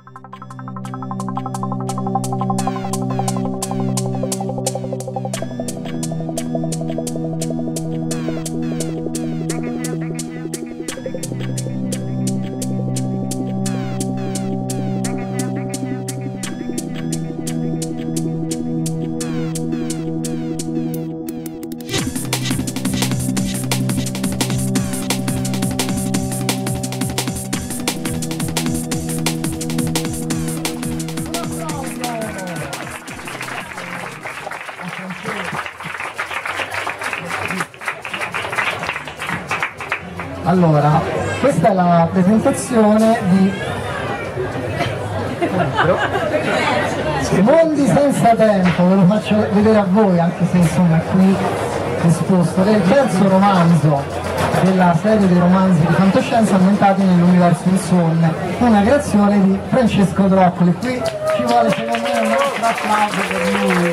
Allora, questa è la presentazione di Mondi senza tempo, ve lo faccio vedere a voi, anche se insomma è qui esposto, che è il terzo romanzo della serie dei romanzi di fantascienza ambientati nell'universo Insonne, una creazione di Francesco Troccoli. Qui ci vuole secondo me un altro applauso per lui.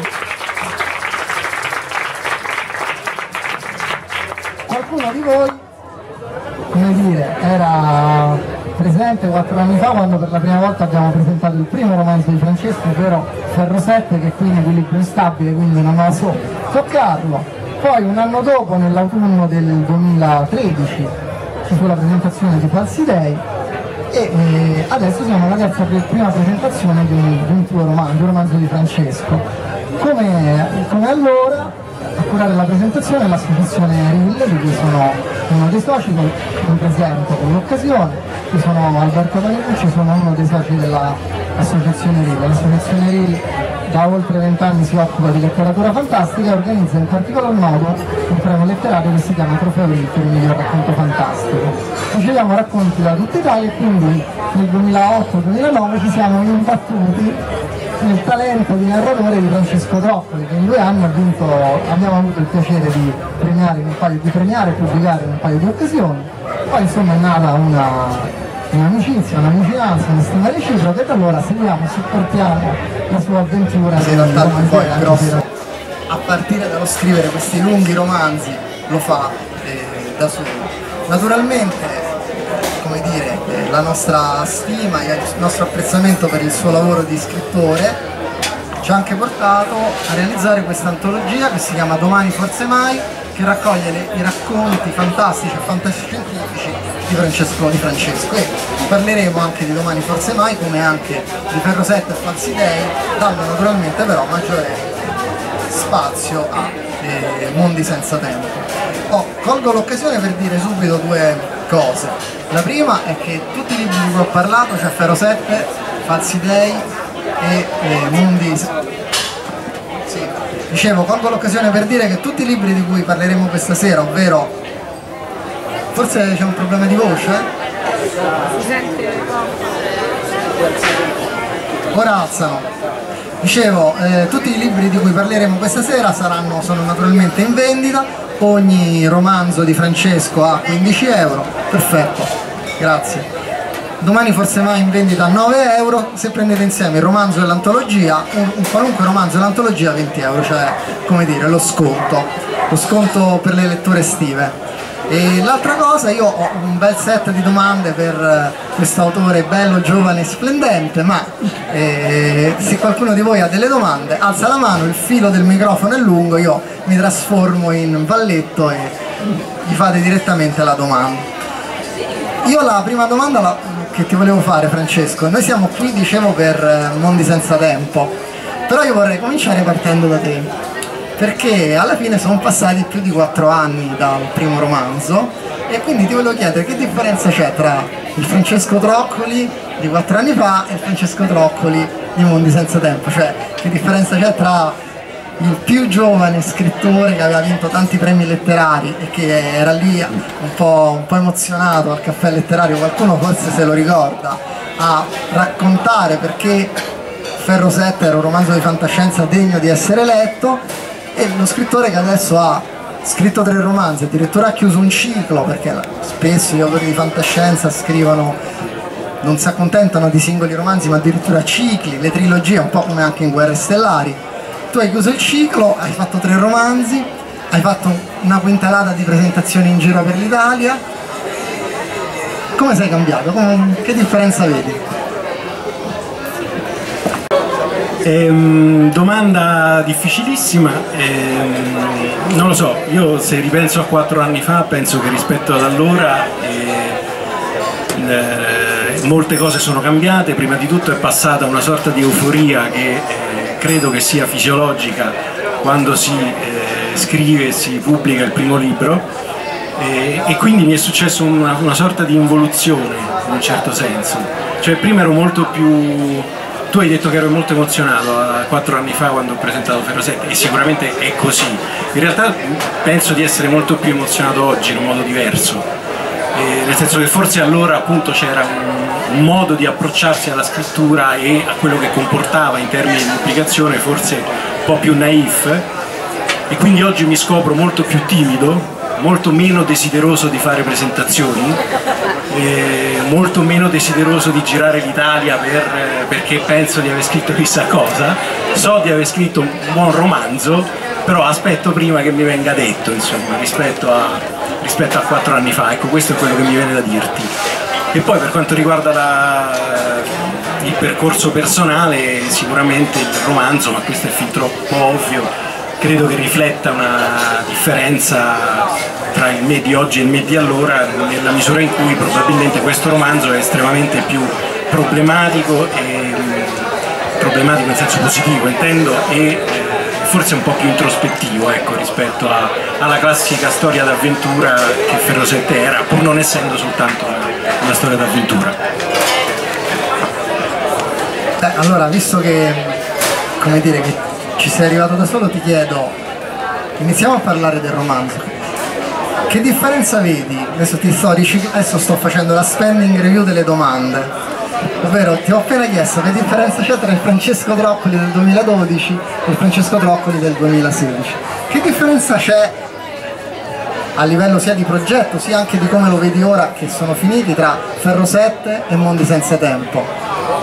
Qualcuno di voi, come dire, era presente 4 anni fa quando per la prima volta abbiamo presentato il primo romanzo di Francesco, ovvero Ferro 7, che qui in equilibrio instabile, quindi non ho so toccarlo. Poi un anno dopo, nell'autunno del 2013, ci fu la presentazione di Falsi Dei e adesso siamo alla prima presentazione di un tuo romanzo, di un romanzo di Francesco. Come allora, a curare la presentazione l'associazione RIL, di cui sono uno dei soci, mi presento con l'occasione. Io sono Alberto Panicucci, sono uno dei soci dell'associazione RIL. L'associazione RIL da oltre 20 anni si occupa di letteratura fantastica e organizza in particolar modo un premio letterario che si chiama Trofeo RIL per il miglior racconto fantastico. Riceviamo racconti da tutta Italia e quindi nel 2008-2009 ci siamo imbattuti nel talento di narratore di Francesco Troccoli, che in 2 anni abbiamo avuto il piacere di premiare e pubblicare in un paio di occasioni. Poi insomma è nata un'amicizia, una vicinanza, una stima reciproca, e da allora seguiamo, supportiamo la sua avventura. In realtà poi a partire dallo scrivere questi lunghi romanzi lo fa da solo. Naturalmente, come dire, la nostra stima e il nostro apprezzamento per il suo lavoro di scrittore ci ha anche portato a realizzare questa antologia che si chiama Domani Forse Mai, che raccoglie i racconti fantastici e fantascientifici di Francesco, e parleremo anche di Domani Forse Mai, come anche di Ferro 7 e Falsi Dei, dando naturalmente però maggiore spazio a Mondi senza tempo. Colgo l'occasione per dire subito 2 cose. La prima è che tutti i libri di cui ho parlato, cioè Ferro 7, Falsi Dei e Mondi... Sì. Dicevo, colgo l'occasione per dire che tutti i libri di cui parleremo questa sera, ovvero... Forse c'è un problema di voce? Si sente? Ora alzano. Dicevo, tutti i libri di cui parleremo questa sera sono naturalmente in vendita. Ogni romanzo di Francesco a 15 euro. Perfetto, grazie. Domani Forse Mai in vendita a 9 euro. Se prendete insieme il romanzo e l'antologia, un qualunque romanzo e l'antologia a 20 euro, cioè, come dire, lo sconto per le letture estive. E l'altra cosa, io ho un bel set di domande per questo autore bello, giovane e splendente, ma se qualcuno di voi ha delle domande alza la mano, il filo del microfono è lungo, io mi trasformo in valletto e gli fate direttamente la domanda. Io la prima domanda che ti volevo fare, Francesco, noi siamo qui, dicevo, per Mondi senza tempo, però io vorrei cominciare partendo da te, perché alla fine sono passati più di 4 anni dal primo romanzo e quindi ti volevo chiedere che differenza c'è tra il Francesco Troccoli di 4 anni fa e il Francesco Troccoli di Mondi senza tempo, cioè che differenza c'è tra il più giovane scrittore che aveva vinto tanti premi letterari e che era lì un po' emozionato al caffè letterario, qualcuno forse se lo ricorda, a raccontare perché Ferro 7 era un romanzo di fantascienza degno di essere letto, e lo scrittore che adesso ha scritto 3 romanzi, addirittura ha chiuso un ciclo, perché spesso gli autori di fantascienza scrivono, non si accontentano di singoli romanzi ma addirittura cicli, le trilogie, un po' come anche in Guerre Stellari. Tu hai chiuso il ciclo, hai fatto 3 romanzi, hai fatto una quintalata di presentazioni in giro per l'Italia. Come sei cambiato? Che differenza vedi? Domanda difficilissima, non lo so, io se ripenso a 4 anni fa penso che rispetto ad allora molte cose sono cambiate. Prima di tutto è passata una sorta di euforia che credo che sia fisiologica quando si scrive e si pubblica il primo libro, e quindi mi è successo una sorta di involuzione in un certo senso, cioè prima ero molto più... Tu hai detto che ero molto emozionato 4 anni fa quando ho presentato Ferro 7, e sicuramente è così. In realtà penso di essere molto più emozionato oggi in un modo diverso, nel senso che forse allora appunto c'era un modo di approcciarsi alla scrittura e a quello che comportava in termini di pubblicazione forse un po' più naif, e quindi oggi mi scopro molto più timido, molto meno desideroso di fare presentazioni, molto meno desideroso di girare l'Italia perché penso di aver scritto chissà cosa. So di aver scritto un buon romanzo, però aspetto prima che mi venga detto, insomma, rispetto a 4 anni fa. Ecco, questo è quello che mi viene da dirti. E poi per quanto riguarda il percorso personale, sicuramente il romanzo, ma questo è fin troppo ovvio, credo che rifletta una differenza tra il me di oggi e il me di allora, nella misura in cui probabilmente questo romanzo è estremamente più problematico in senso positivo intendo, e forse un po' più introspettivo, ecco, rispetto alla classica storia d'avventura che Ferro 7 era, pur non essendo soltanto una storia d'avventura. Allora, visto che, come dire, che ci sei arrivato da solo, ti chiedo, iniziamo a parlare del romanzo. Che differenza vedi? Adesso sto facendo la spending review delle domande, ovvero ti ho appena chiesto che differenza c'è tra il Francesco Troccoli del 2012 e il Francesco Troccoli del 2016. Che differenza c'è a livello sia di progetto sia anche di come lo vedi ora che sono finiti, tra Ferro 7 e Mondi Senza Tempo?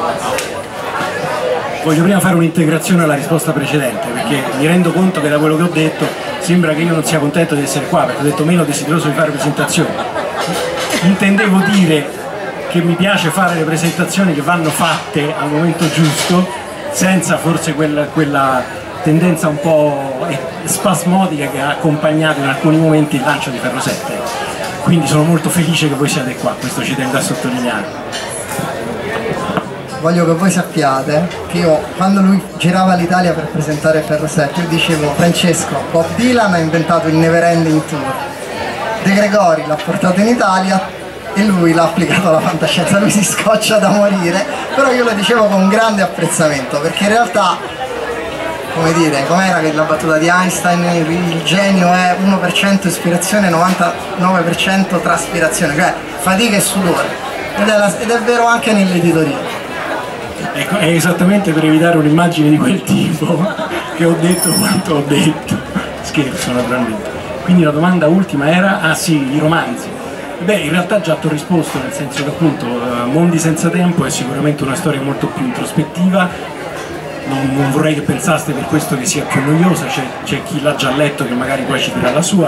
Voglio prima fare un'integrazione alla risposta precedente, perché mi rendo conto che da quello che ho detto sembra che io non sia contento di essere qua, perché ho detto meno desideroso di fare presentazioni. Intendevo dire che mi piace fare le presentazioni che vanno fatte al momento giusto, senza forse quella tendenza un po' spasmodica che ha accompagnato in alcuni momenti il lancio di Ferro 7. Quindi sono molto felice che voi siate qua, questo ci tengo a sottolineare. Voglio che voi sappiate che io, quando lui girava l'Italia per presentare Ferro 7, io dicevo: Francesco, Bob Dylan ha inventato il Never Ending Tour, De Gregori l'ha portato in Italia e lui l'ha applicato alla fantascienza. Lui si scoccia da morire, però io lo dicevo con grande apprezzamento, perché in realtà, come dire, com'era che la battuta di Einstein, il genio è 1% ispirazione, 99% traspirazione, cioè fatica e sudore, ed è vero anche nell'editoria. Ecco, è esattamente per evitare un'immagine di quel tipo che ho detto quanto ho detto. Scherzo, naturalmente. Quindi la domanda ultima era, ah sì, i romanzi. Beh, in realtà già ti ho risposto, nel senso che appunto Mondi Senza Tempo è sicuramente una storia molto più introspettiva. Non vorrei che pensaste per questo che sia più noiosa, c'è chi l'ha già letto che magari poi ci dirà la sua.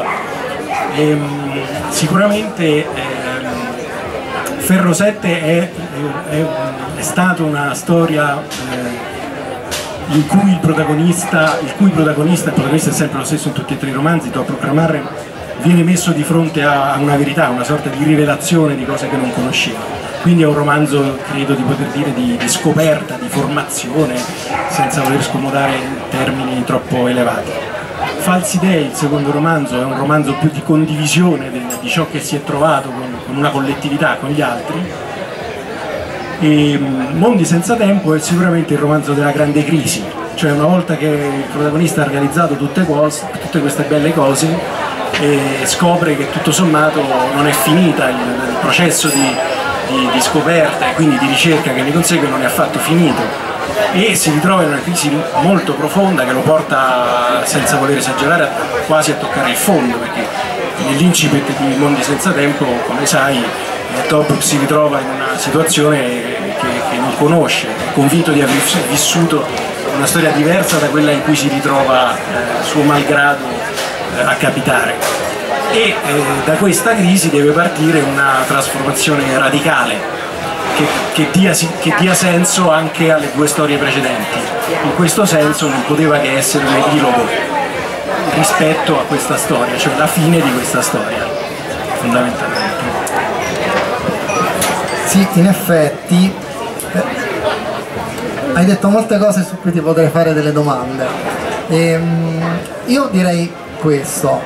Sicuramente Ferro 7 è stata una storia in cui il protagonista è sempre lo stesso in tutti e 3 i romanzi, Topro Kramarre, viene messo di fronte a una verità, una sorta di rivelazione di cose che non conosceva. Quindi è un romanzo, credo di poter dire, di scoperta, di formazione, senza voler scomodare in termini troppo elevati. Falsi Dei, il secondo romanzo, è un romanzo più di condivisione di ciò che si è trovato con una collettività, con gli altri. E Mondi Senza Tempo è sicuramente il romanzo della grande crisi, cioè una volta che il protagonista ha realizzato tutte queste belle cose, scopre che tutto sommato non è finita, il processo di scoperta e quindi di ricerca che ne consegue non è affatto finito, e si ritrova in una crisi molto profonda che lo porta, senza voler esagerare, quasi a toccare il fondo, perché nell'incipit di Mondi Senza Tempo, come sai, Top si ritrova in una situazione che non conosce, è convinto di aver vissuto una storia diversa da quella in cui si ritrova suo malgrado a capitare, e da questa crisi deve partire una trasformazione radicale, che dia senso anche alle due storie precedenti. In questo senso non poteva che essere un epilogo rispetto a questa storia, cioè la fine di questa storia, fondamentalmente. Sì, in effetti hai detto molte cose su cui ti potrei fare delle domande. Io direi questo.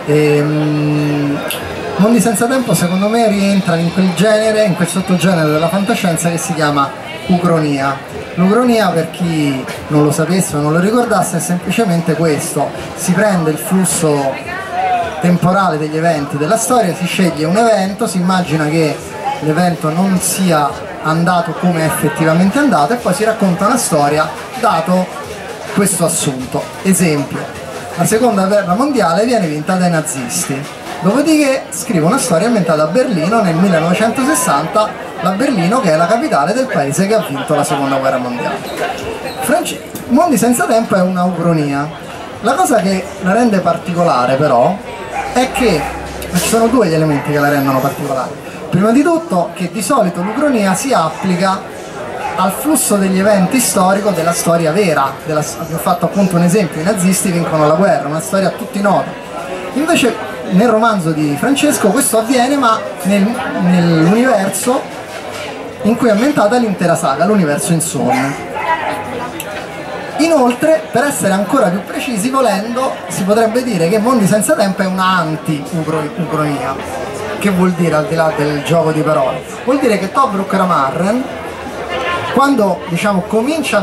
Mondi senza tempo secondo me rientrano in quel genere, in quel sottogenere della fantascienza che si chiama ucronia. L'ucronia, per chi non lo sapesse o non lo ricordasse, è semplicemente questo: si prende il flusso temporale degli eventi della storia, si sceglie un evento, si immagina che l'evento non sia andato come è effettivamente andato e poi si racconta una storia dato questo assunto. Esempio: la seconda guerra mondiale viene vinta dai nazisti, dopodiché scrive una storia ambientata a Berlino nel 1960, la Berlino che è la capitale del paese che ha vinto la seconda guerra mondiale. Mondi senza tempo è una ucronia. La cosa che la rende particolare però è che ci sono due gli elementi che la rendono particolare. Prima di tutto che di solito l'ucronia si applica al flusso degli eventi storico della storia vera. Abbiamo fatto appunto un esempio: i nazisti vincono la guerra, una storia a tutti nota. Invece nel romanzo di Francesco questo avviene, ma nell'universo in cui è ambientata l'intera saga, l'universo Insomne. Inoltre, per essere ancora più precisi, volendo, si potrebbe dire che Mondi senza tempo è una anti-ucronia. Che vuol dire, al di là del gioco di parole? Vuol dire che Tobruk Ramarren, quando comincia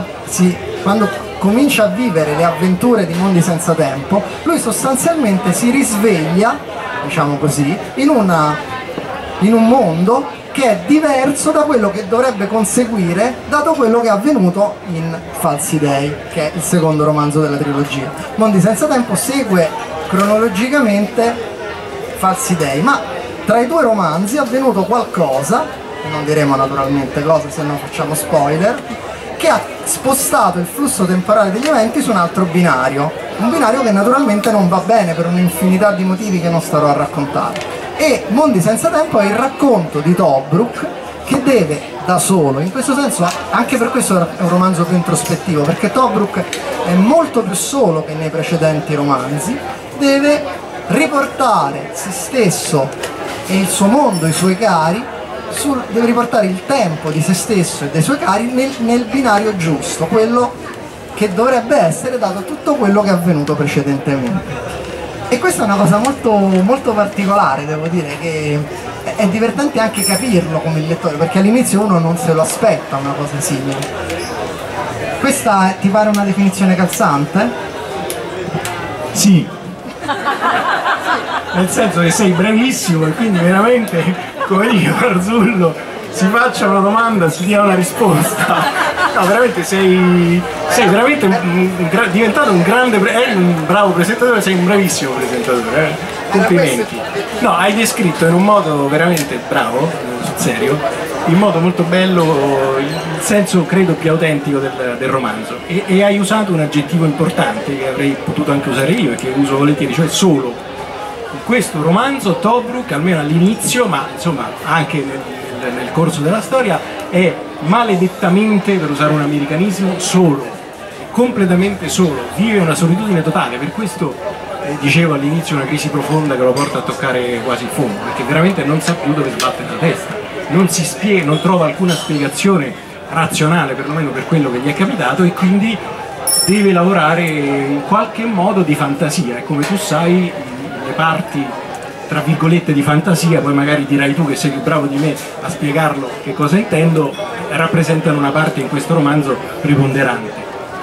a vivere le avventure di Mondi senza tempo, lui sostanzialmente si risveglia, diciamo così, in un mondo che è diverso da quello che dovrebbe conseguire, dato quello che è avvenuto in Falsi Dei, che è il secondo romanzo della trilogia. Mondi senza tempo segue cronologicamente Falsi Dei, ma tra i due romanzi è avvenuto qualcosa, non diremo naturalmente cosa, se no facciamo spoiler, che ha spostato il flusso temporale degli eventi su un altro binario, un binario che naturalmente non va bene per un'infinità di motivi che non starò a raccontare. E Mondi senza tempo è il racconto di Tobruk che deve da solo, in questo senso anche per questo è un romanzo più introspettivo, perché Tobruk è molto più solo che nei precedenti romanzi, deve riportare se stesso e il suo mondo, i suoi cari, deve riportare il tempo di se stesso e dei suoi cari nel binario giusto, quello che dovrebbe essere dato tutto quello che è avvenuto precedentemente. E questa è una cosa molto, molto particolare, devo dire, che è divertente anche capirlo come il lettore, perché all'inizio uno non se lo aspetta una cosa simile. Questa ti pare una definizione calzante? Sì. Nel senso che sei bravissimo e quindi veramente, come dice Marzullo, si faccia una domanda, si dia una risposta. No, veramente sei veramente diventato un bravo presentatore, sei un bravissimo presentatore, complimenti. No, hai descritto in un modo veramente bravo, sul serio, in modo molto bello il senso credo più autentico del romanzo e hai usato un aggettivo importante che avrei potuto anche usare io e che uso volentieri, cioè solo. In questo romanzo Tobruk, almeno all'inizio, ma insomma anche nel corso della storia, è maledettamente, per usare un americanismo, solo, completamente solo, vive una solitudine totale. Per questo dicevo all'inizio una crisi profonda che lo porta a toccare quasi il fondo, perché veramente non sa più dove sbatte la testa, non trova alcuna spiegazione razionale perlomeno per quello che gli è capitato e quindi deve lavorare in qualche modo di fantasia. E come tu sai, le parti tra virgolette di fantasia, poi magari dirai tu che sei più bravo di me a spiegarlo che cosa intendo, rappresentano una parte in questo romanzo preponderante.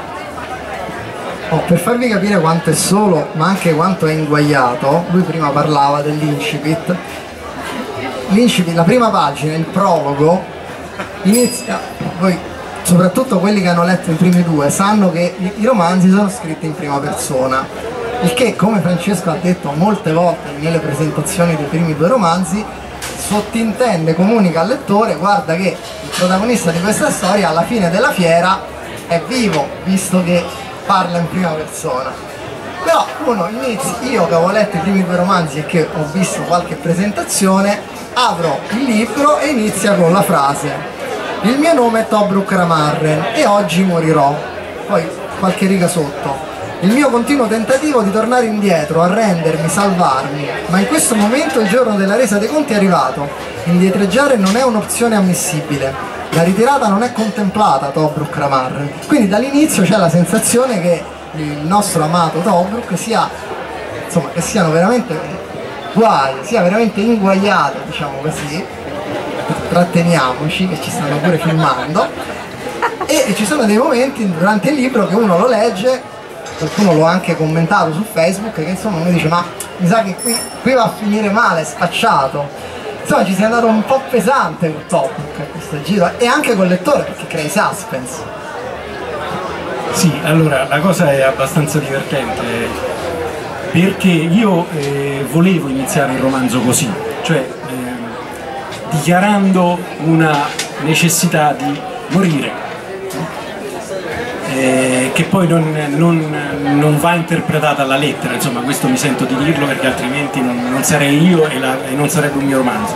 Per farvi capire quanto è solo, ma anche quanto è inguaiato, lui prima parlava dell'incipit. L'incipit, la prima pagina, il prologo, inizia, poi soprattutto quelli che hanno letto i primi due sanno che i romanzi sono scritti in prima persona, il che, come Francesco ha detto molte volte nelle presentazioni dei primi due romanzi, sottintende, comunica al lettore: guarda che il protagonista di questa storia alla fine della fiera è vivo, visto che parla in prima persona. Però uno inizia, io che avevo letto i primi due romanzi e che ho visto qualche presentazione, apro il libro e inizia con la frase: Il mio nome è Tobruk Ramarren e oggi morirò. Poi qualche riga sotto. Il mio continuo tentativo di tornare indietro, arrendermi, salvarmi, ma in questo momento il giorno della resa dei conti è arrivato. Indietreggiare non è un'opzione ammissibile. La ritirata non è contemplata, Tobruk Ramarren. Quindi dall'inizio c'è la sensazione che il nostro amato Tobruk sia, insomma, che siano veramente guai, sia veramente inguaiato, diciamo così. Tratteniamoci, che ci stanno pure filmando. E ci sono dei momenti durante il libro che uno lo legge, qualcuno l'ha anche commentato su Facebook, che insomma mi dice ma mi sa che qui va a finire male, spacciato. Insomma ci sei andato un po' pesante con Tobruk a questo giro, e anche col lettore, perché crei suspense. Sì, allora la cosa è abbastanza divertente, perché io volevo iniziare il romanzo così, cioè dichiarando una necessità di morire, che poi non va interpretata alla lettera, insomma questo mi sento di dirlo perché altrimenti non sarei io e non sarebbe un mio romanzo.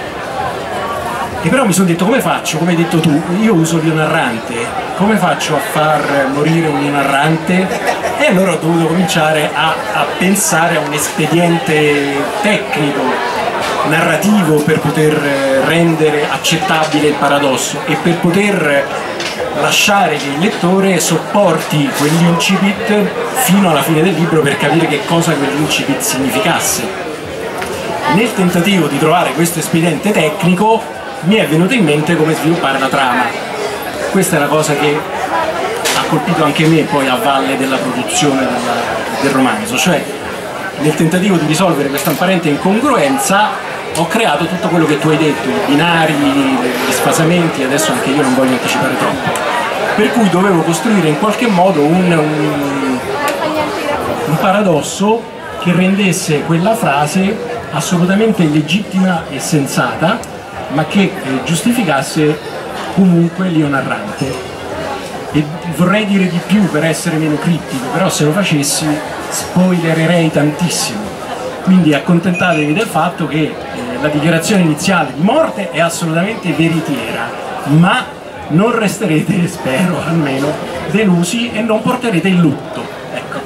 E però mi sono detto, come faccio, come hai detto tu, io uso l'io narrante, come faccio a far morire un io narrante? E allora ho dovuto cominciare a pensare a un espediente tecnico, narrativo, per poter rendere accettabile il paradosso e per poter lasciare che il lettore sopporti quell'incipit fino alla fine del libro per capire che cosa quell'incipit significasse. Nel tentativo di trovare questo espediente tecnico mi è venuto in mente come sviluppare la trama. Questa è la cosa che ha colpito anche me poi a valle della produzione del romanzo, cioè nel tentativo di risolvere questa apparente incongruenza ho creato tutto quello che tu hai detto, i binari, gli sfasamenti, adesso anche io non voglio anticipare troppo. Per cui dovevo costruire in qualche modo un paradosso che rendesse quella frase assolutamente legittima e sensata, ma che giustificasse comunque l'io narrante. E vorrei dire di più per essere meno criptico, però se lo facessi spoilererei tantissimo. Quindi accontentatevi del fatto che la dichiarazione iniziale di morte è assolutamente veritiera, ma non resterete, spero almeno, delusi e non porterete il lutto. Ecco.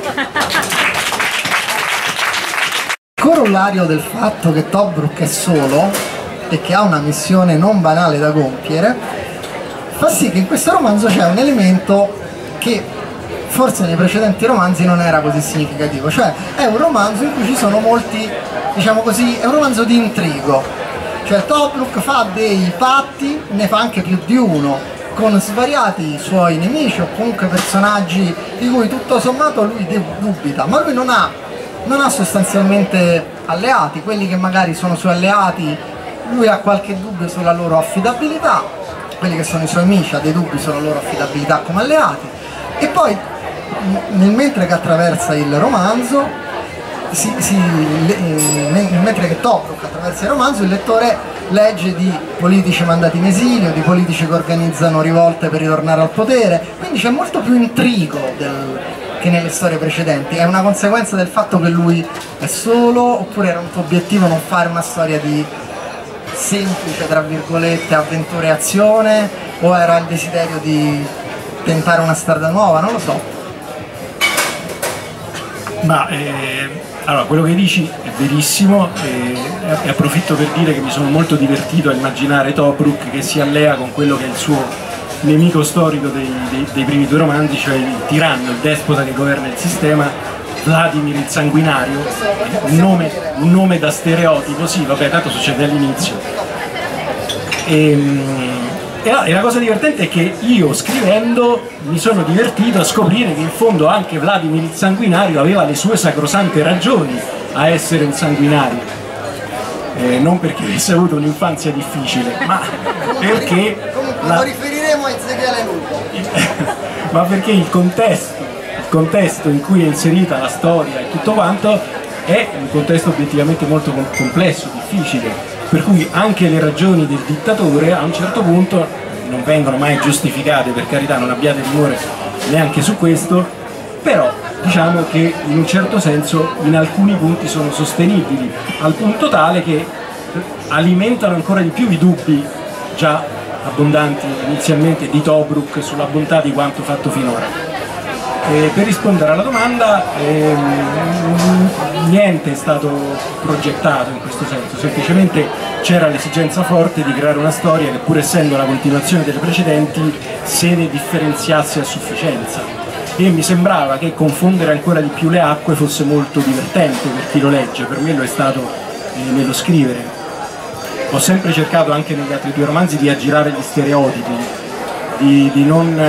Corollario del fatto che Tobruk è solo e che ha una missione non banale da compiere, fa sì che in questo romanzo c'è un elemento che forse nei precedenti romanzi non era così significativo, cioè è un romanzo in cui ci sono molti, diciamo così, è un romanzo di intrigo, cioè Tobruk fa dei patti, ne fa anche più di uno, con svariati suoi nemici o comunque personaggi di cui tutto sommato lui dubita, ma lui non ha sostanzialmente alleati, quelli che magari sono suoi alleati, lui ha qualche dubbio sulla loro affidabilità, quelli che sono i suoi amici ha dei dubbi sulla loro affidabilità come alleati, e poi mentre che attraversa il romanzo, mentre che Tobruk attraversa il romanzo, il lettore legge di politici mandati in esilio, di politici che organizzano rivolte per ritornare al potere, quindi c'è molto più intrigo che nelle storie precedenti. È una conseguenza del fatto che lui è solo, oppure era un tuo obiettivo non fare una storia di semplice, tra virgolette, avventura e azione, o era il desiderio di tentare una strada nuova? Non lo so. Ma allora, quello che dici è verissimo, e approfitto per dire che mi sono molto divertito a immaginare Tobruk che si allea con quello che è il suo nemico storico dei primi due romanzi, cioè il tiranno, il despota che governa il sistema, Vladimir il Sanguinario, un nome da stereotipo, sì vabbè, tanto succede all'inizio. E la cosa divertente è che io scrivendo mi sono divertito a scoprire che in fondo anche Vladimir il Sanguinario aveva le sue sacrosante ragioni a essere un sanguinario, non perché avesse avuto un'infanzia difficile, ma perché lo riferiremo a Ezechiele Lupo. ma perché il contesto in cui è inserita la storia e tutto quanto è un contesto obiettivamente molto complesso, difficile, per cui anche le ragioni del dittatore a un certo punto non vengono mai giustificate, per carità, non abbiate timore neanche su questo, però diciamo che in un certo senso in alcuni punti sono sostenibili, al punto tale che alimentano ancora di più i dubbi già abbondanti inizialmente di Tobruk sulla bontà di quanto fatto finora. Per rispondere alla domanda, niente è stato progettato in questo senso, semplicemente c'era l'esigenza forte di creare una storia che, pur essendo la continuazione delle precedenti, se ne differenziasse a sufficienza. E mi sembrava che confondere ancora di più le acque fosse molto divertente per chi lo legge. Per me lo è stato nello scrivere. Ho sempre cercato anche negli altri due romanzi di aggirare gli stereotipi, di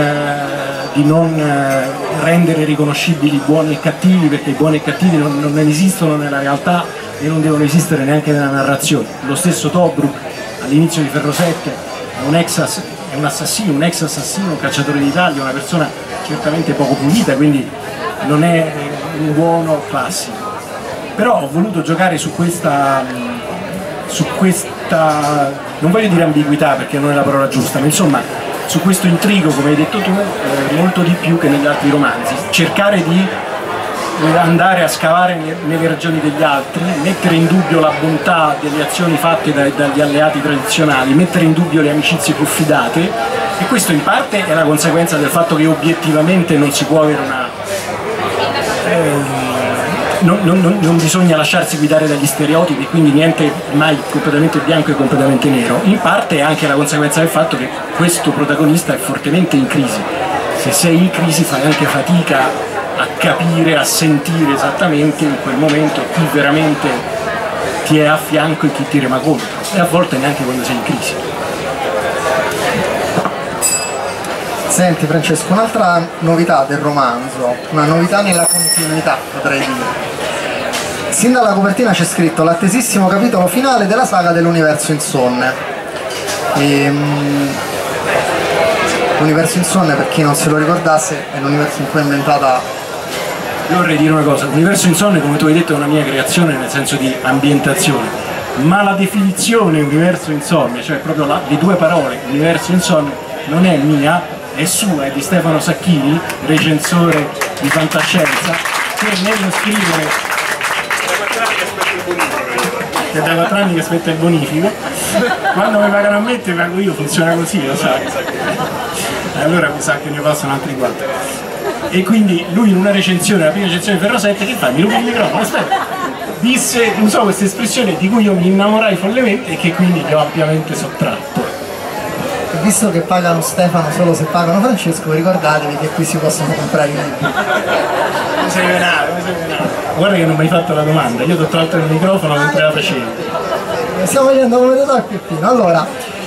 non rendere riconoscibili i buoni e cattivi, perché i buoni e cattivi non esistono nella realtà e non devono esistere neanche nella narrazione. Lo stesso Tobruk all'inizio di Ferro 7 è un ex assassino, un cacciatore d'Italia, una persona certamente poco pulita, quindi non è un buono classico. Però ho voluto giocare su questa, non voglio dire ambiguità perché non è la parola giusta, ma insomma su questo intrigo, come hai detto tu, molto di più che negli altri romanzi. Cercare di andare a scavare nelle ragioni degli altri, mettere in dubbio la bontà delle azioni fatte dagli alleati tradizionali, mettere in dubbio le amicizie più fidate, e questo in parte è la conseguenza del fatto che obiettivamente non si può avere una... non bisogna lasciarsi guidare dagli stereotipi, quindi niente mai completamente bianco e completamente nero. In parte è anche la conseguenza del fatto che questo protagonista è fortemente in crisi. Se sei in crisi fai anche fatica a capire, a sentire esattamente in quel momento chi veramente ti è a fianco e chi ti rema contro, e a volte neanche quando sei in crisi. Senti Francesco, un'altra novità del romanzo, una novità nella continuità potrei dire. Sin dalla copertina c'è scritto l'attesissimo capitolo finale della saga dell'Universo Insonne. L'Universo Insonne, per chi non se lo ricordasse, è l'universo in cui è inventata... Io vorrei dire una cosa, l'Universo Insonne, come tu hai detto, è una mia creazione nel senso di ambientazione, ma la definizione Universo Insonne, cioè proprio le due parole Universo Insonne, non è mia, è sua, è di Stefano Sacchini, recensore di fantascienza, che nello scrivere... È da 4 anni che aspetta il bonifico, quando mi pagano a me te pago io, funziona così, lo sai. Allora mi sa che ne passano altri 4. E quindi lui in una recensione, la prima recensione di Ferro 7, che fa? Mi ruba il microfono, aspetta, disse, usò questa espressione di cui io mi innamorai follemente e che quindi gli ho ampiamente sottratto. Visto che pagano Stefano solo se pagano Francesco, ricordatevi che qui si possono comprare i libri. Mi sei venato. Guarda che non mi hai fatto la domanda, io ti ho tolto il microfono mentre la facevi. Stiamo vedendo come lo tocchi Peppino. Allora,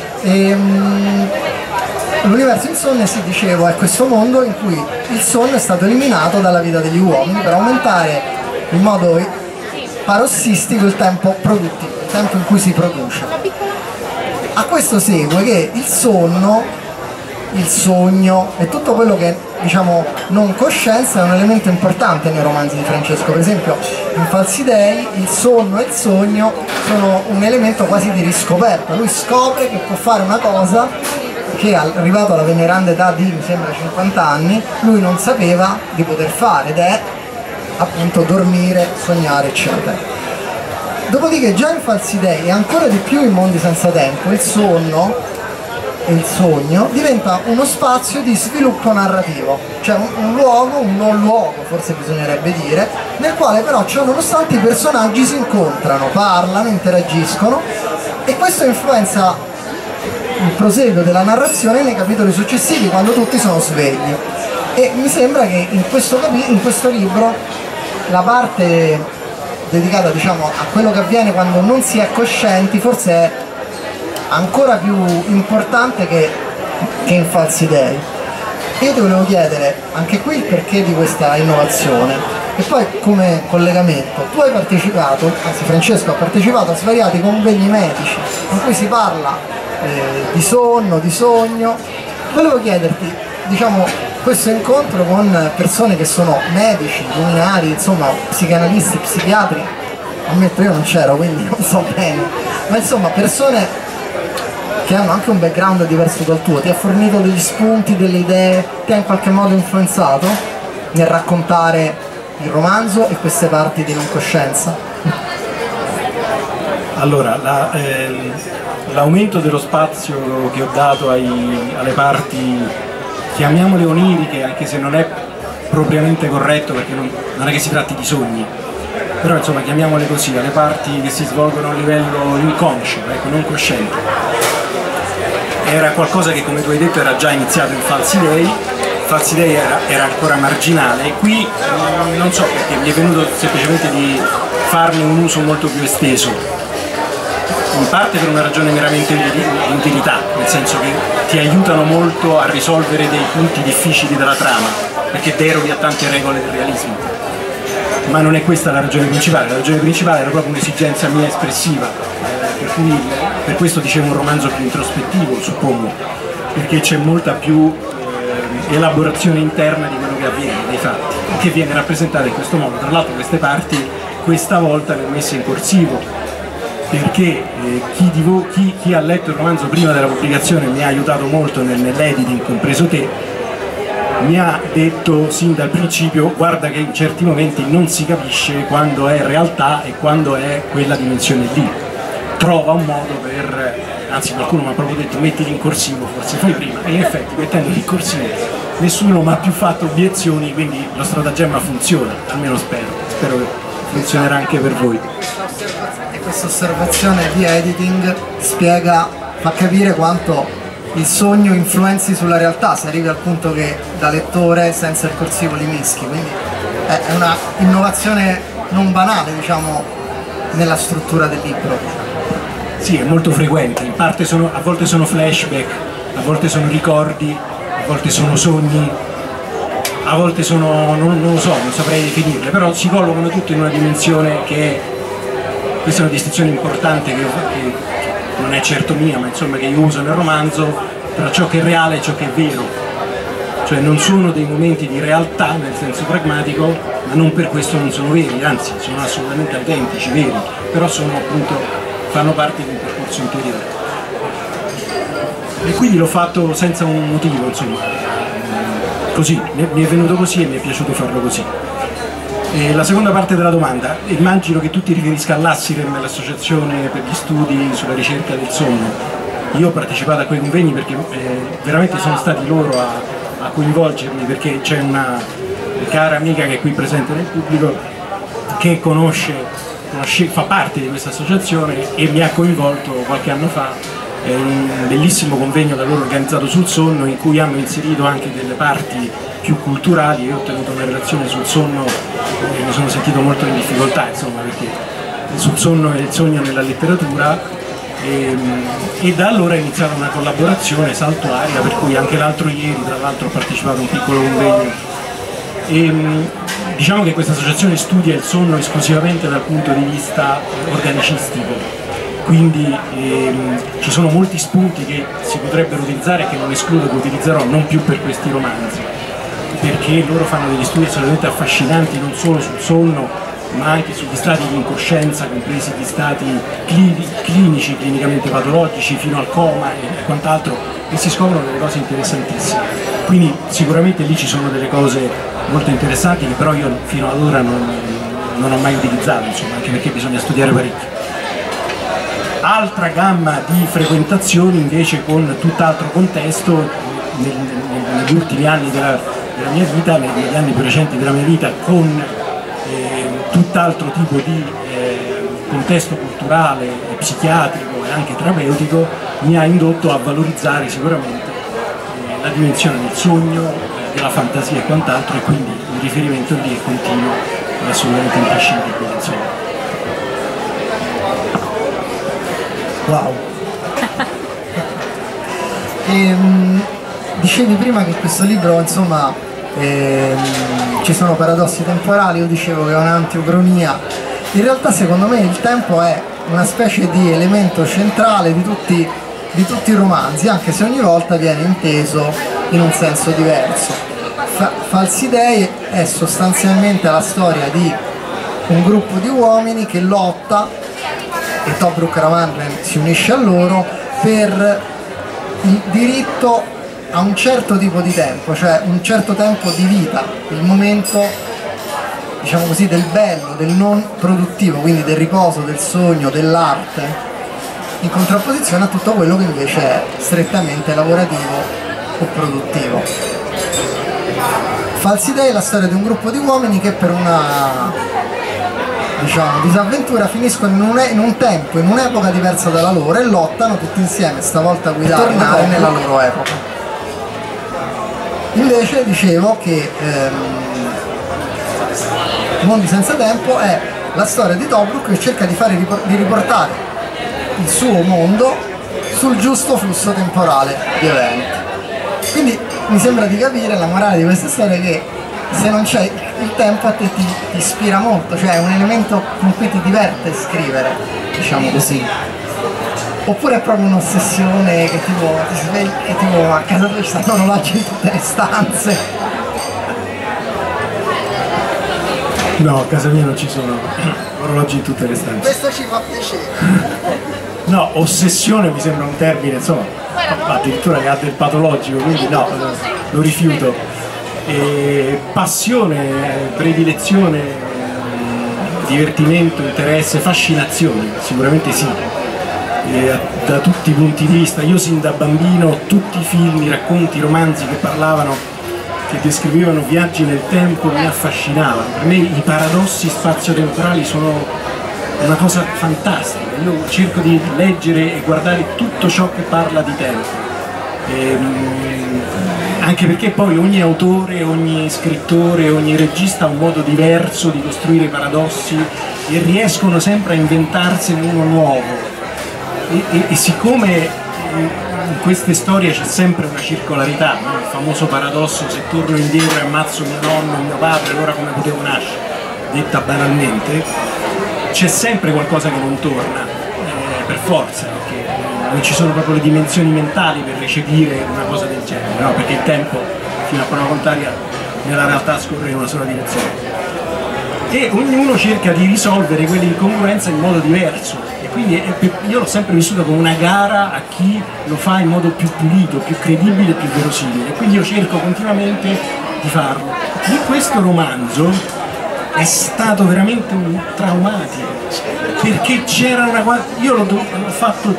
l'Universo Insonne, si dicevo, è questo mondo in cui il sonno è stato eliminato dalla vita degli uomini per aumentare in modo parossistico il tempo produttivo, il tempo in cui si produce. A questo segue che il sonno, il sogno e tutto quello che diciamo non coscienza è un elemento importante nei romanzi di Francesco. Per esempio in Falsi Dei il sonno e il sogno sono un elemento quasi di riscoperta. Lui scopre che può fare una cosa che, arrivato alla veneranda età di, mi sembra, 50 anni, lui non sapeva di poter fare, ed è appunto dormire, sognare, eccetera. Dopodiché già in Falsi Dei e ancora di più in Mondi Senza Tempo il sonno e il sogno diventa uno spazio di sviluppo narrativo, cioè un luogo, un non luogo forse bisognerebbe dire, nel quale però nonostante i personaggi si incontrano, parlano, interagiscono, e questo influenza il proseguo della narrazione nei capitoli successivi, quando tutti sono svegli. E mi sembra che in questo libro la parte dedicata, diciamo, a quello che avviene quando non si è coscienti forse è ancora più importante che in Falsi Dei. Io ti volevo chiedere anche qui il perché di questa innovazione, e poi come collegamento tu hai partecipato, anzi Francesco ha partecipato a svariati convegni medici in cui si parla di sonno, di sogno. Volevo chiederti, diciamo, questo incontro con persone che sono medici, luminari, insomma psicanalisti, psichiatri, ammetto io non c'ero quindi non so bene, ma insomma persone che hanno anche un background diverso dal tuo, ti ha fornito degli spunti, delle idee, ti ha in qualche modo influenzato nel raccontare il romanzo e queste parti di non coscienza? Allora, l'aumento dello spazio che ho dato alle parti, chiamiamole oniriche, anche se non è propriamente corretto perché non è che si tratti di sogni, però insomma chiamiamole così, alle parti che si svolgono a livello inconscio, ecco, non cosciente. Era qualcosa che, come tu hai detto, era già iniziato in Falsi Dei. Falsi Dei era ancora marginale, e qui non so perché mi è venuto semplicemente di farne un uso molto più esteso, in parte per una ragione meramente di utilità, nel senso che ti aiutano molto a risolvere dei punti difficili della trama, perché deroghi a tante regole del realismo. Ma non è questa la ragione principale, la ragione principale era proprio un'esigenza mia espressiva, per cui per questo dicevo un romanzo più introspettivo, suppongo, perché c'è molta più elaborazione interna di quello che avviene, dei fatti, che viene rappresentata in questo modo. Tra l'altro queste parti questa volta le ho messe in corsivo, perché chi ha letto il romanzo prima della pubblicazione mi ha aiutato molto nell'editing, compreso te, mi ha detto sin dal principio: guarda che in certi momenti non si capisce quando è realtà e quando è quella dimensione lì, trova un modo per, anzi qualcuno mi ha proprio detto mettili in corsivo, forse fai prima, e in effetti mettendoli in corsivo nessuno mi ha più fatto obiezioni, quindi lo stratagemma funziona, almeno spero che funzionerà anche per voi. E questa osservazione di editing fa capire quanto il sogno influenzi sulla realtà, se arrivi al punto che da lettore senza il corsivo li mischi, quindi è una innovazione non banale, diciamo, nella struttura del libro. Sì, è molto frequente, in parte a volte sono flashback, a volte sono ricordi, a volte sono sogni, a volte sono, non lo so, non saprei definirle, però si collocano tutte in una dimensione questa è una distinzione importante che non è certo mia, ma insomma che io uso nel romanzo, tra ciò che è reale e ciò che è vero. Cioè non sono dei momenti di realtà nel senso pragmatico, ma non per questo non sono veri, anzi sono assolutamente autentici, veri, però fanno parte di un percorso interiore. E quindi l'ho fatto senza un motivo, insomma, così, mi è venuto così e mi è piaciuto farlo così. E la seconda parte della domanda, immagino che tu ti riferisca all'Assirem, l'Associazione per gli Studi sulla Ricerca del Sonno. Io ho partecipato a quei convegni perché veramente sono stati loro a coinvolgermi, perché c'è una cara amica che è qui presente nel pubblico che fa parte di questa associazione e mi ha coinvolto qualche anno fa in un bellissimo convegno da loro organizzato sul sonno, in cui hanno inserito anche delle parti più culturali. Io ho ottenuto una relazione sul sonno e mi sono sentito molto in difficoltà, insomma, perché sul sonno e il sogno nella letteratura, e da allora è iniziata una collaborazione saltuaria, per cui anche l'altro ieri tra l'altro ho partecipato a un piccolo convegno. Diciamo che questa associazione studia il sonno esclusivamente dal punto di vista organicistico, quindi ci sono molti spunti che si potrebbero utilizzare e che non escludo che utilizzerò non più per questi romanzi, perché loro fanno degli studi assolutamente affascinanti non solo sul sonno ma anche sugli stati di incoscienza, compresi gli stati clinici, clinicamente patologici, fino al coma e quant'altro, e si scoprono delle cose interessantissime. Quindi sicuramente lì ci sono delle cose molto interessanti che però io fino ad ora non ho mai utilizzato, insomma, anche perché bisogna studiare parecchio. Altra gamma di frequentazioni invece con tutt'altro contesto negli ultimi anni della mia vita, negli anni precedenti della mia vita, con tutt'altro tipo di contesto culturale, psichiatrico e anche terapeutico, mi ha indotto a valorizzare sicuramente la dimensione del sogno, della fantasia e quant'altro, e quindi il riferimento lì è continuo, è assolutamente imprescindibile, insomma. Wow. Dicevi prima che questo libro, insomma, ci sono paradossi temporali, io dicevo che è un'antiucronia. In realtà secondo me il tempo è una specie di elemento centrale di tutti i romanzi, anche se ogni volta viene inteso in un senso diverso. Falsi Dei è sostanzialmente la storia di un gruppo di uomini che lotta, e Tobruk Ramanujan si unisce a loro, per il diritto a un certo tipo di tempo, cioè un certo tempo di vita, il momento diciamo così, del bello, del non produttivo, quindi del riposo, del sogno, dell'arte, in contrapposizione a tutto quello che invece è strettamente lavorativo o produttivo. False Idee è la storia di un gruppo di uomini che per una, diciamo, disavventura finiscono in un tempo, in un'epoca diversa dalla loro e lottano tutti insieme, stavolta guidati tornare nella loro epoca. Invece dicevo che Mondi senza tempo è la storia di Tobruk che cerca di riportare il suo mondo sul giusto flusso temporale di eventi. Quindi mi sembra di capire la morale di questa storia, che se non c'è il tempo a te ti ispira molto, cioè è un elemento con cui ti diverte scrivere, diciamo così. Oppure è proprio un'ossessione che tipo ti svegli e tipo a casa tua ci stanno orologi in tutte le stanze. No, a casa mia non ci sono orologi in tutte le stanze. Questo ci fa piacere. No, ossessione mi sembra un termine, insomma, addirittura che ha del patologico, quindi no, lo rifiuto. Passione, predilezione, divertimento, interesse, fascinazione, sicuramente sì. Da tutti i punti di vista, io sin da bambino tutti i film, i racconti, i romanzi che parlavano, che descrivevano viaggi nel tempo mi affascinavano. Per me i paradossi spazio-temporali sono una cosa fantastica. Io cerco di leggere e guardare tutto ciò che parla di tempo. Anche perché poi ogni autore, ogni scrittore, ogni regista ha un modo diverso di costruire i paradossi e riescono sempre a inventarsene uno nuovo. E siccome in queste storie c'è sempre una circolarità, no? Il famoso paradosso: se torno indietro e ammazzo mio nonno, mio padre, allora come potevo nascere? Detta banalmente, c'è sempre qualcosa che non torna, per forza, perché non ci sono proprio le dimensioni mentali per recepire una cosa del genere, no? Perché il tempo, fino a prova contraria, nella realtà scorre in una sola direzione. E ognuno cerca di risolvere quelle incongruenze in modo diverso, e quindi io l'ho sempre vissuto come una gara a chi lo fa in modo più pulito, più credibile, più verosimile, e quindi io cerco continuamente di farlo. In questo romanzo è stato veramente un traumatico, perché c'era una... io ho fatto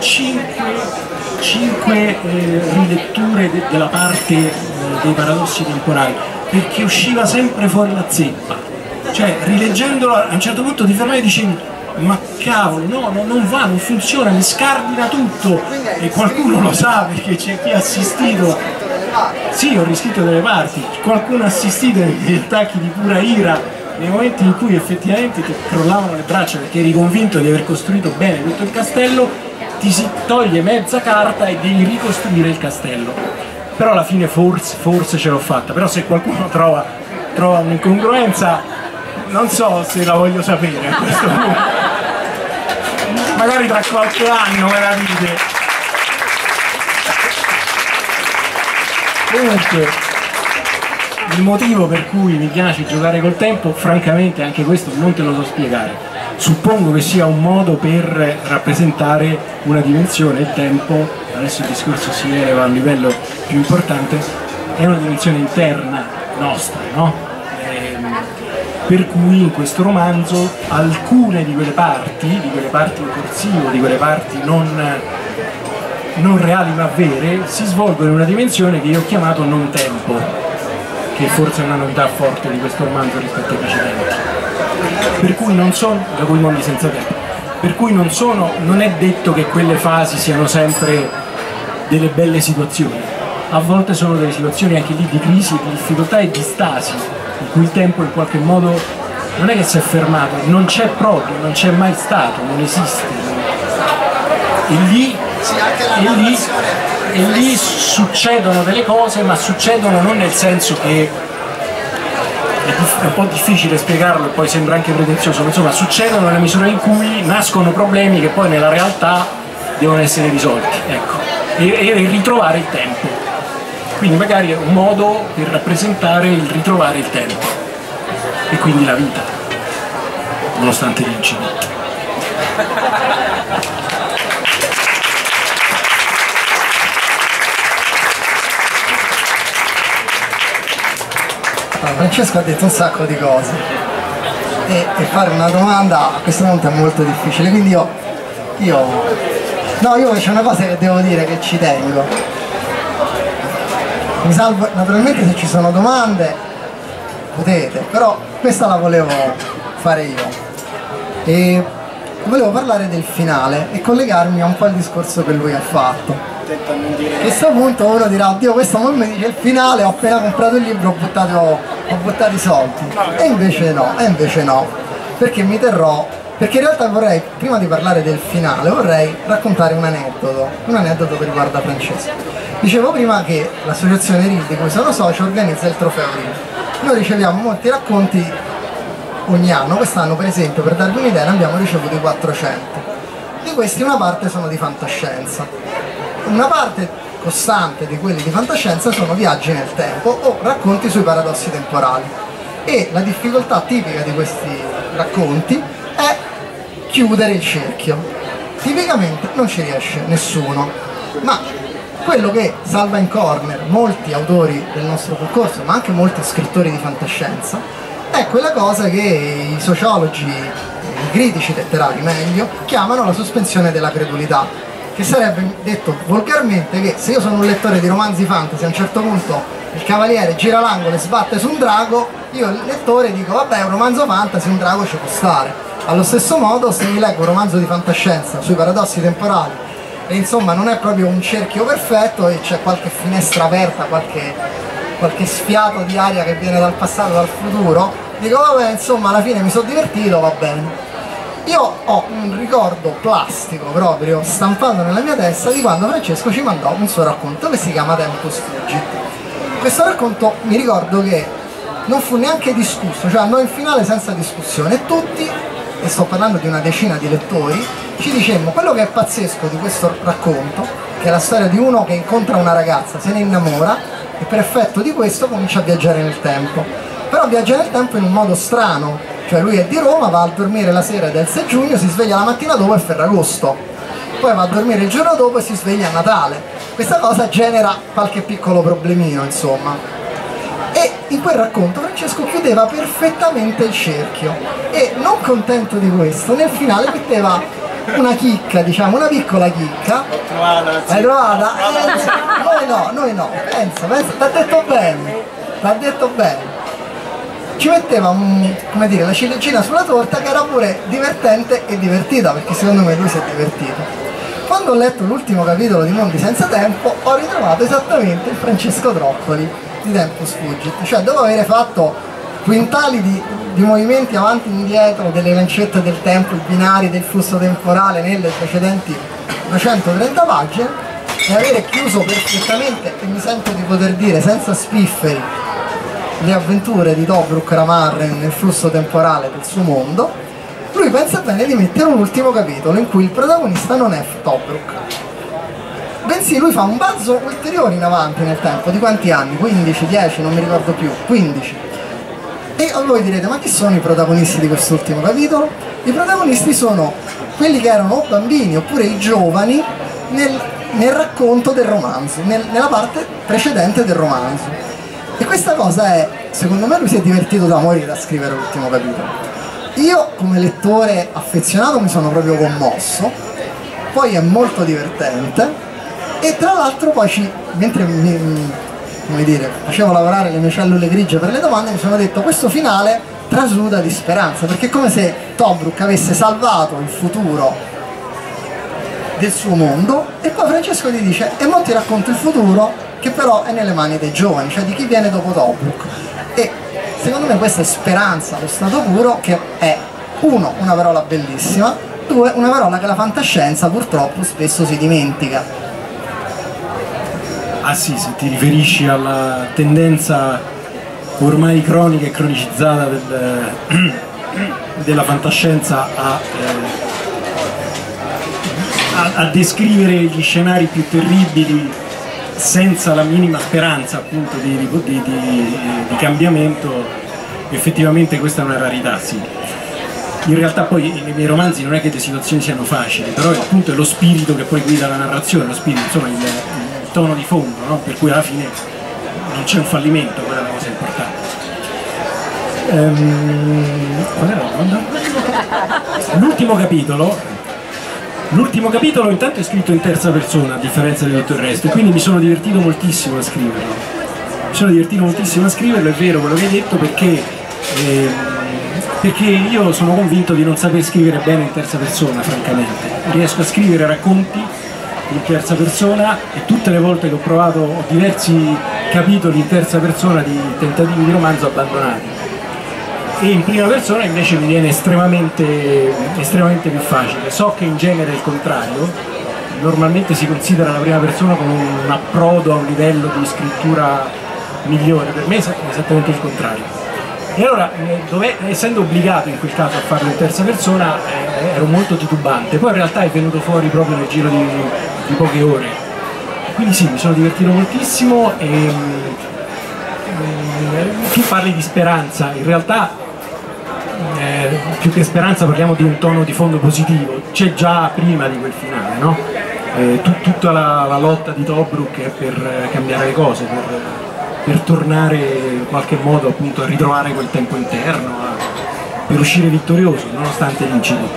5 riletture della parte dei paradossi temporali, perché usciva sempre fuori la zeppa. Cioè, rileggendolo, a un certo punto ti fermavi e dicevi: ma cavolo, no, non va, non funziona, mi scardina tutto. E qualcuno lo sa, perché c'è chi ha assistito. Sì, ho riscritto delle parti, qualcuno ha assistito ai attacchi di pura ira, nei momenti in cui effettivamente ti crollavano le braccia perché eri convinto di aver costruito bene tutto il castello, ti si toglie mezza carta e devi ricostruire il castello. Però alla fine forse ce l'ho fatta. Però se qualcuno trova un'incongruenza, non so se la voglio sapere a questo punto. Magari tra qualche anno me la dite. Comunque, il motivo per cui mi piace giocare col tempo, francamente anche questo non te lo so spiegare. Suppongo che sia un modo per rappresentare una dimensione. Il tempo, adesso il discorso si eleva a un livello più importante, è una dimensione interna nostra, no? Per cui in questo romanzo alcune di quelle parti in corsivo, di quelle parti non reali ma vere, si svolgono in una dimensione che io ho chiamato non tempo, che forse è una novità forte di questo romanzo rispetto ai precedenti. Per cui non sono, da quei mondi senza tempo, per cui non è detto che quelle fasi siano sempre delle belle situazioni, a volte sono delle situazioni anche lì di crisi, di difficoltà e di stasi, in cui il tempo in qualche modo non è che si è fermato, non c'è proprio, non c'è mai stato, non esiste. E lì succedono delle cose, ma succedono non nel senso che è un po' difficile spiegarlo e poi sembra anche pretenzioso, ma insomma succedono nella misura in cui nascono problemi che poi nella realtà devono essere risolti, ecco, e ritrovare il tempo. Quindi magari è un modo per rappresentare il ritrovare il tempo e quindi la vita, nonostante gli incidenti. Francesco ha detto un sacco di cose. e fare una domanda a questo punto è molto difficile, quindi io c'è una cosa che devo dire che ci tengo. Mi salvo, naturalmente se ci sono domande potete, però questa la volevo fare io. E volevo parlare del finale e collegarmi a un po' al discorso che lui ha fatto. A questo punto uno dirà, oddio, questo non mi dice il finale, ho appena comprato il libro, ho buttato i soldi. E invece no, perché mi terrò, perché in realtà vorrei, prima di parlare del finale, vorrei raccontare un aneddoto che riguarda Francesco. Dicevo prima che l'associazione RID, di cui sono socio, organizza il trofeo RID. Noi riceviamo molti racconti ogni anno, quest'anno per esempio, per darvi un'idea, ne abbiamo ricevuti 400. Di questi una parte sono di fantascienza. Una parte costante di quelli di fantascienza sono viaggi nel tempo o racconti sui paradossi temporali. E la difficoltà tipica di questi racconti è chiudere il cerchio. Tipicamente non ci riesce nessuno, ma quello che salva in corner molti autori del nostro concorso, ma anche molti scrittori di fantascienza, è quella cosa che i sociologi, i critici letterari meglio, chiamano la sospensione della credulità, che sarebbe detto volgarmente che se io sono un lettore di romanzi fantasy, a un certo punto il cavaliere gira l'angolo e sbatte su un drago, io il lettore dico vabbè, è un romanzo fantasy, un drago ci può stare. Allo stesso modo, se mi leggo un romanzo di fantascienza sui paradossi temporali e insomma non è proprio un cerchio perfetto e c'è qualche finestra aperta, qualche sfiato di aria che viene dal passato, dal futuro, dico vabbè, insomma alla fine mi sono divertito, va bene. Io ho un ricordo plastico proprio stampato nella mia testa di quando Francesco ci mandò un suo racconto che si chiama Tempus Fugit. Questo racconto mi ricordo che non fu neanche discusso, cioè andò in finale senza discussione e tutti, e sto parlando di una decina di lettori, ci dicemmo quello che è pazzesco di questo racconto, che è la storia di uno che incontra una ragazza, se ne innamora e per effetto di questo comincia a viaggiare nel tempo. Però viaggia nel tempo in un modo strano. Cioè lui è di Roma, va a dormire la sera del 6 giugno, si sveglia la mattina dopo è Ferragosto, poi va a dormire il giorno dopo e si sveglia a Natale. Questa cosa genera qualche piccolo problemino, insomma. E in quel racconto Francesco chiudeva perfettamente il cerchio e, non contento di questo, nel finale metteva una chicca, diciamo, una piccola chicca. L'hai trovata? Noi no, pensa, t'ha detto bene. Ci metteva come dire, la ciliegina sulla torta, che era pure divertente e divertita, perché secondo me lui si è divertito. Quando ho letto l'ultimo capitolo di Mondi Senza Tempo ho ritrovato esattamente il Francesco Troppoli di Tempus Fugit, cioè dopo aver fatto quintali di movimenti avanti e indietro, delle lancette del tempo, i binari del flusso temporale nelle precedenti 230 pagine, e avere chiuso perfettamente, e mi sento di poter dire senza spifferi, le avventure di Tobruk Ramarren nel flusso temporale del suo mondo, lui pensa bene di mettere un ultimo capitolo in cui il protagonista non è Tobruk, bensì lui fa un balzo ulteriore in avanti nel tempo. Di quanti anni? 15, 10, non mi ricordo più, 15. E voi direte, ma chi sono i protagonisti di quest'ultimo capitolo? I protagonisti sono quelli che erano o bambini oppure i giovani nel racconto del romanzo, nella parte precedente del romanzo. E questa cosa è, secondo me lui si è divertito da morire a scrivere l'ultimo capitolo. Io come lettore affezionato mi sono proprio commosso, poi è molto divertente e tra l'altro poi mentre come dire, facevo lavorare le mie cellule grigie per le domande, mi sono detto questo finale trasuda di speranza, perché è come se Tobruk avesse salvato il futuro del suo mondo e poi Francesco ti dice e mo ti racconto il futuro che però è nelle mani dei giovani, cioè di chi viene dopo Tobruk. E secondo me questa è speranza allo stato puro, che è uno, una parola bellissima, due, una parola che la fantascienza purtroppo spesso si dimentica. Ah sì, se ti riferisci alla tendenza ormai cronica e cronicizzata della fantascienza a descrivere gli scenari più terribili senza la minima speranza appunto di cambiamento, effettivamente questa è una rarità, sì. In realtà poi nei miei romanzi non è che le situazioni siano facili, però appunto è lo spirito che poi guida la narrazione, lo spirito, insomma il tono di fondo, no? Per cui alla fine non c'è un fallimento, quella è la cosa importante. Qual era la domanda? L'ultimo capitolo intanto è scritto in terza persona, a differenza di tutto il resto, e quindi mi sono divertito moltissimo a scriverlo. È vero quello che hai detto, perché io sono convinto di non saper scrivere bene in terza persona, francamente. Riesco a scrivere racconti in terza persona e tutte le volte che ho provato, ho diversi capitoli in terza persona di tentativi di romanzo abbandonati. E in prima persona invece mi viene estremamente più facile. So che in genere è il contrario, normalmente si considera la prima persona come un approdo a un livello di scrittura migliore, per me è esattamente il contrario. E allora, essendo obbligato in quel caso a farlo in terza persona, ero molto titubante, poi in realtà è venuto fuori proprio nel giro di poche ore. Quindi sì, mi sono divertito moltissimo e tu parli di speranza, in realtà più che speranza parliamo di un tono di fondo positivo, c'è già prima di quel finale, no? Tutta la lotta di Tobruk è per cambiare le cose, per tornare in qualche modo appunto a ritrovare quel tempo interno, per uscire vittorioso nonostante l'incidente.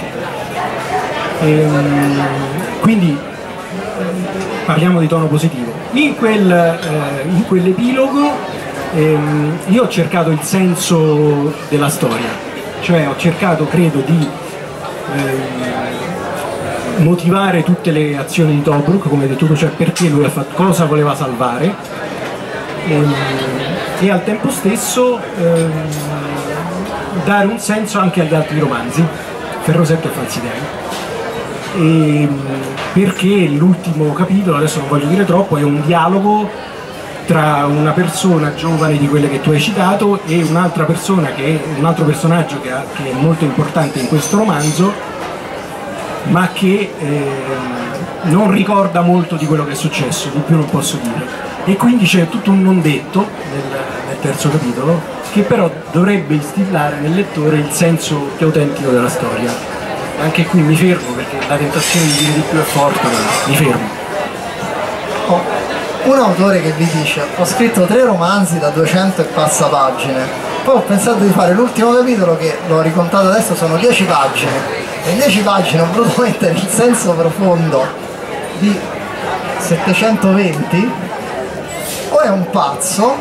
Quindi parliamo di tono positivo. In quell'epilogo io ho cercato il senso della storia, cioè ho cercato, credo, di motivare tutte le azioni di Tobruk, come hai detto tu, cioè perché lui ha fatto, cosa voleva salvare, e al tempo stesso dare un senso anche agli altri romanzi, Ferrosetto e Falsi Dei, perché l'ultimo capitolo, adesso non voglio dire troppo, è un dialogo tra una persona giovane di quelle che tu hai citato e un'altra persona, che è un altro personaggio che è molto importante in questo romanzo, ma che non ricorda molto di quello che è successo, di più non posso dire. E quindi c'è tutto un non detto nel terzo capitolo, che però dovrebbe instillare nel lettore il senso più autentico della storia. Anche qui mi fermo, perché la tentazione di dire di più è forte, ma mi fermo. Un autore che vi dice: ho scritto 3 romanzi da 200 e passa pagine, poi ho pensato di fare l'ultimo capitolo, che l'ho ricontato adesso, sono 10 pagine, e in 10 pagine ho voluto mettere il senso profondo di 720, o è un pazzo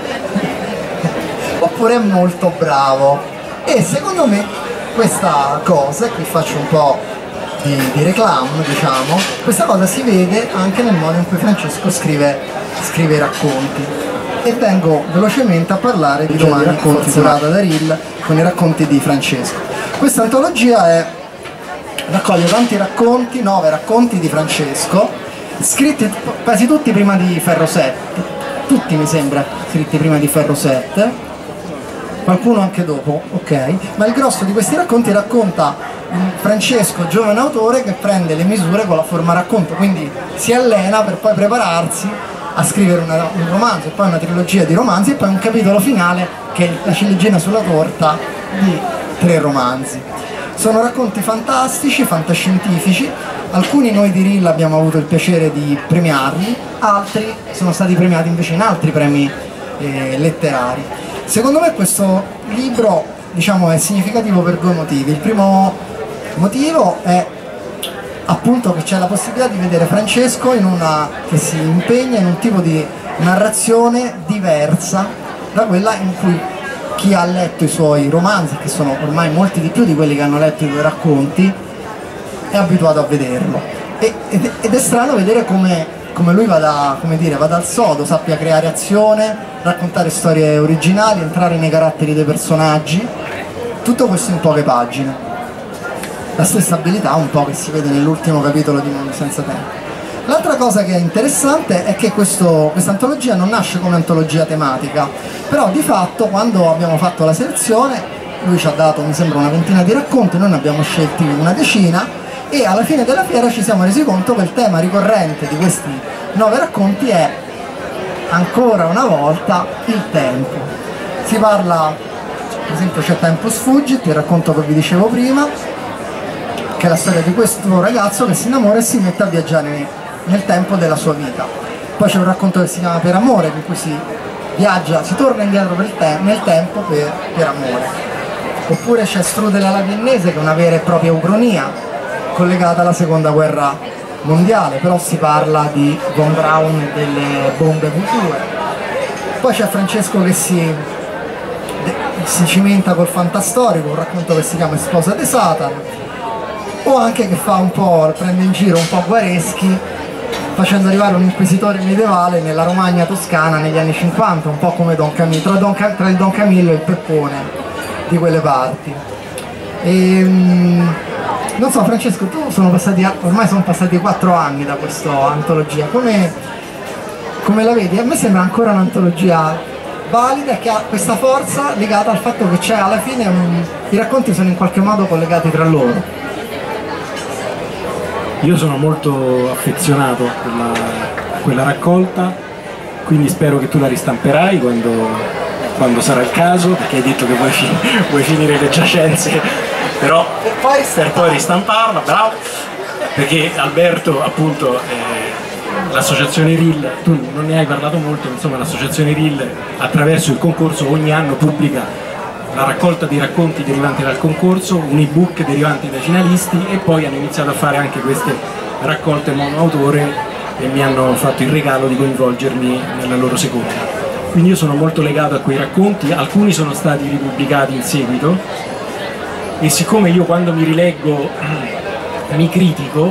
oppure è molto bravo. E secondo me questa cosa, e qui faccio un po' di reclamo, diciamo, questa cosa si vede anche nel modo in cui Francesco scrive i racconti. E vengo velocemente a parlare di Domani considerata da Ril con i racconti di Francesco. Questa antologia raccoglie tanti racconti, 9 racconti di Francesco, scritti quasi tutti prima di Ferro 7, tutti mi sembra scritti prima di Ferro 7, qualcuno anche dopo, ok, ma il grosso di questi racconti racconta Francesco, giovane autore, che prende le misure con la forma racconto, quindi si allena per poi prepararsi a scrivere un romanzo, e poi una trilogia di romanzi, e poi un capitolo finale che è la ciliegina sulla torta di 3 romanzi. Sono racconti fantastici, fantascientifici, alcuni noi di Ril abbiamo avuto il piacere di premiarli, altri sono stati premiati invece in altri premi letterari. Secondo me questo libro, diciamo, è significativo per 2 motivi. Il primo motivo è appunto che c'è la possibilità di vedere Francesco che si impegna in un tipo di narrazione diversa da quella in cui chi ha letto i suoi romanzi, che sono ormai molti di più di quelli che hanno letto i suoi racconti, è abituato a vederlo. Ed è strano vedere come lui vada al sodo, sappia creare azione, raccontare storie originali, entrare nei caratteri dei personaggi, tutto questo in poche pagine. La stessa abilità un po' che si vede nell'ultimo capitolo di Mondo Senza Tempo. L'altra cosa che è interessante è che questa antologia non nasce come antologia tematica, però di fatto quando abbiamo fatto la selezione lui ci ha dato, mi sembra, una ventina di racconti, noi ne abbiamo scelti una decina, e alla fine della fiera ci siamo resi conto che il tema ricorrente di questi 9 racconti è ancora una volta il tempo. Si parla, per esempio c'è Tempus Fugit, il racconto che vi dicevo prima, che è la storia di questo ragazzo che si innamora e si mette a viaggiare nel tempo della sua vita. Poi c'è un racconto che si chiama Per amore, in cui si viaggia, si torna indietro nel tempo per amore. Oppure c'è Strudel alla viennese, che è una vera e propria ucronia collegata alla seconda guerra mondiale, però si parla di von Braun e delle bombe future. Poi c'è Francesco che si cimenta col fantastorico, un racconto che si chiama Sposa di Satan, o anche che fa un po', prende in giro un po' Guareschi, facendo arrivare un inquisitore medievale nella Romagna toscana negli anni 50, un po' come Don Camillo, tra il Don Camillo e il Peppone di quelle parti. Non so, Francesco, tu ormai sono passati 4 anni da questa antologia, come la vedi? A me sembra ancora un'antologia valida e che ha questa forza legata al fatto che c'è alla fine i racconti sono in qualche modo collegati tra loro. Io sono molto affezionato a quella raccolta, quindi spero che tu la ristamperai quando sarà il caso, perché hai detto che vuoi finire le giacenze, però per poi ristamparla, bravo, perché Alberto appunto l'associazione RIL, tu non ne hai parlato molto, insomma l'associazione RIL attraverso il concorso ogni anno pubblica la raccolta di racconti derivanti dal concorso, un ebook derivante dai finalisti, e poi hanno iniziato a fare anche queste raccolte monoautore e mi hanno fatto il regalo di coinvolgermi nella loro seconda. Quindi io sono molto legato a quei racconti, alcuni sono stati ripubblicati in seguito e siccome io quando mi rileggo mi critico,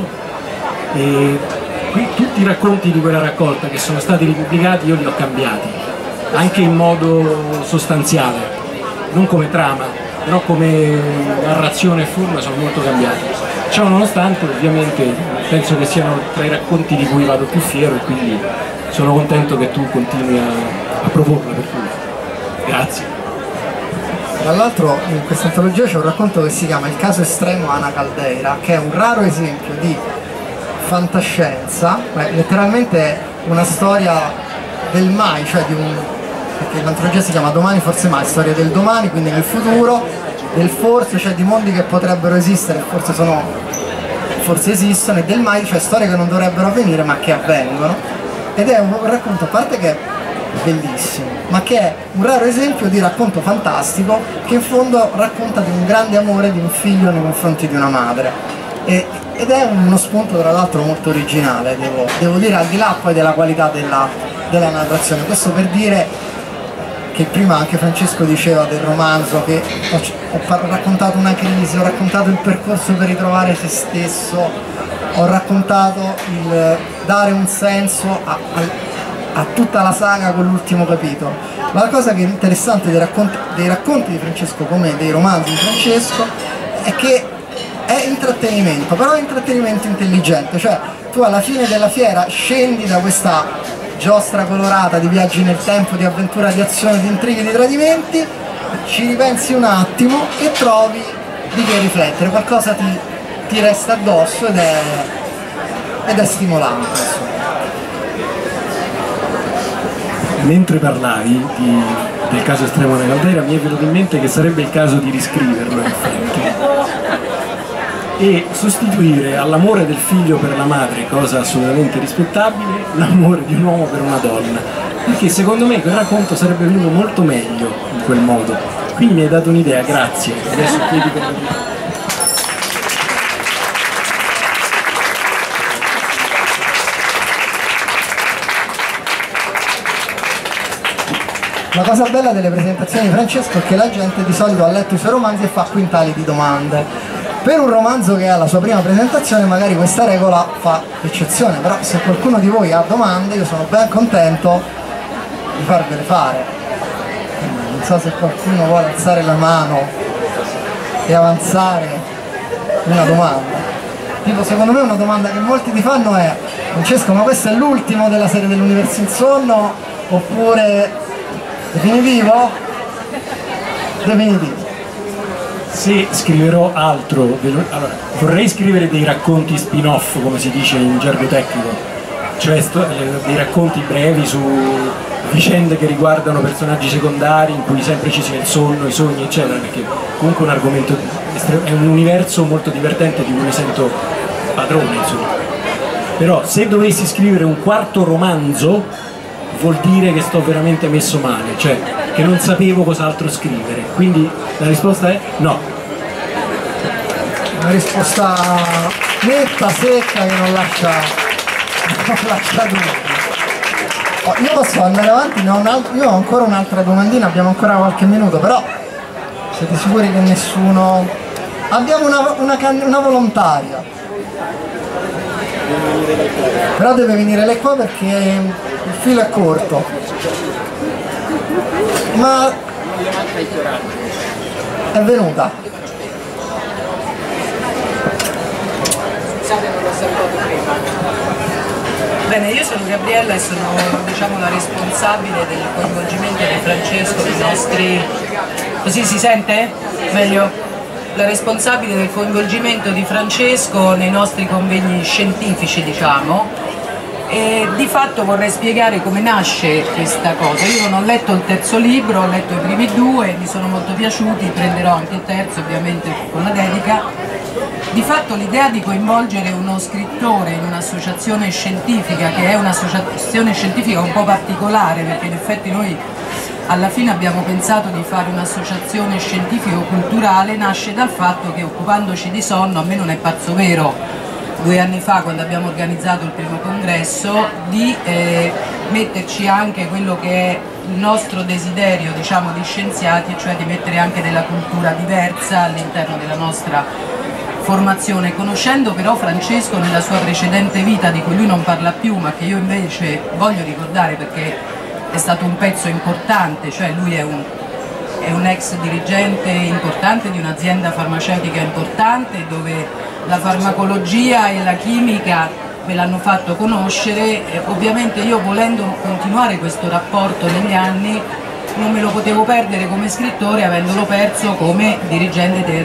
tutti i racconti di quella raccolta che sono stati ripubblicati io li ho cambiati, anche in modo sostanziale. Non come trama, però come narrazione e forma sono molto cambiati. Ciò nonostante, ovviamente, penso che siano tra i racconti di cui vado più fiero e quindi sono contento che tu continui a proporla per tutti. Grazie. Tra l'altro in questa antologia c'è un racconto che si chiama Il caso estremo Ana Caldeira, che è un raro esempio di fantascienza, letteralmente una storia del mai, cioè perché l'antologia si chiama Domani forse mai, storia del domani, quindi nel futuro, del forse, cioè di mondi che potrebbero esistere, forse esistono, e del mai, cioè storie che non dovrebbero avvenire ma che avvengono, ed è un racconto, a parte che è bellissimo, ma che è un raro esempio di racconto fantastico che in fondo racconta di un grande amore di un figlio nei confronti di una madre, ed è uno spunto tra l'altro molto originale, devo dire, al di là poi della qualità della narrazione. Questo per dire che prima anche Francesco diceva del romanzo che ho raccontato una crisi, ho raccontato il percorso per ritrovare se stesso, ho raccontato il dare un senso a tutta la saga con l'ultimo capitolo. Ma la cosa che è interessante dei racconti di Francesco, come dei romanzi di Francesco, è che è intrattenimento, però è intrattenimento intelligente, cioè tu alla fine della fiera scendi da questa giostra colorata di viaggi nel tempo, di avventura, di azione, di intrighi, di tradimenti, ci ripensi un attimo e trovi di che riflettere, qualcosa ti resta addosso ed è stimolante, insomma. Mentre parlavi del caso estremo Ana Caldeira mi è venuto in mente che sarebbe il caso di riscriverlo, in effetti, e sostituire all'amore del figlio per la madre, cosa assolutamente rispettabile, l'amore di un uomo per una donna, perché secondo me quel racconto sarebbe venuto molto meglio in quel modo. Quindi mi hai dato un'idea, grazie. Adesso chiedi per la... La cosa bella delle presentazioni di Francesco è che la gente di solito ha letto i suoi romanzi e fa quintali di domande. Per un romanzo che ha la sua prima presentazione magari questa regola fa eccezione, però se qualcuno di voi ha domande io sono ben contento di farvele fare. Non so se qualcuno vuole alzare la mano e avanzare una domanda. Tipo, secondo me una domanda che molti ti fanno è: Francesco, ma questo è l'ultimo della serie dell'Universo in Sonno oppure definitivo? Definitivo. Se scriverò altro, allora, vorrei scrivere dei racconti spin-off, come si dice in gergo tecnico, cioè dei racconti brevi su vicende che riguardano personaggi secondari in cui sempre ci sia il sonno, i sogni, eccetera, perché comunque è un argomento, è un universo molto divertente di cui mi sento padrone, insomma. Però se dovessi scrivere un quarto romanzo vuol dire che sto veramente messo male, cioè che non sapevo cos'altro scrivere, quindi la risposta è no. Una risposta netta, secca, che non lascia dubbi. Io posso andare avanti, io ho ancora un'altra domandina, abbiamo ancora qualche minuto, però siete sicuri che nessuno... Abbiamo una volontaria, però deve venire lei qua perché il filo è corto. Ma è venuta. Scusate, non l'ho salutato prima. Bene, io sono Gabriella e sono, diciamo, la responsabile del coinvolgimento di Francesco nei nostri... Così si sente? Meglio? La responsabile del coinvolgimento di Francesco nei nostri convegni scientifici, diciamo, e di fatto vorrei spiegare come nasce questa cosa. Io non ho letto il terzo libro, ho letto i primi due, mi sono molto piaciuti, prenderò anche il terzo ovviamente con la dedica. Di fatto l'idea di coinvolgere uno scrittore in un'associazione scientifica, che è un'associazione scientifica un po' particolare, perché in effetti noi alla fine abbiamo pensato di fare un'associazione scientifico-culturale, nasce dal fatto che occupandoci di sonno, a me non è parso vero 2 anni fa, quando abbiamo organizzato il primo congresso, di metterci anche quello che è il nostro desiderio, diciamo, di scienziati, cioè di mettere anche della cultura diversa all'interno della nostra formazione. Conoscendo però Francesco nella sua precedente vita, di cui lui non parla più ma che io invece voglio ricordare perché è stato un pezzo importante, cioè lui è un ex dirigente importante di un'azienda farmaceutica importante, dove la farmacologia e la chimica me l'hanno fatto conoscere. Ovviamente io, volendo continuare questo rapporto negli anni, non me lo potevo perdere come scrittore, avendolo perso come dirigente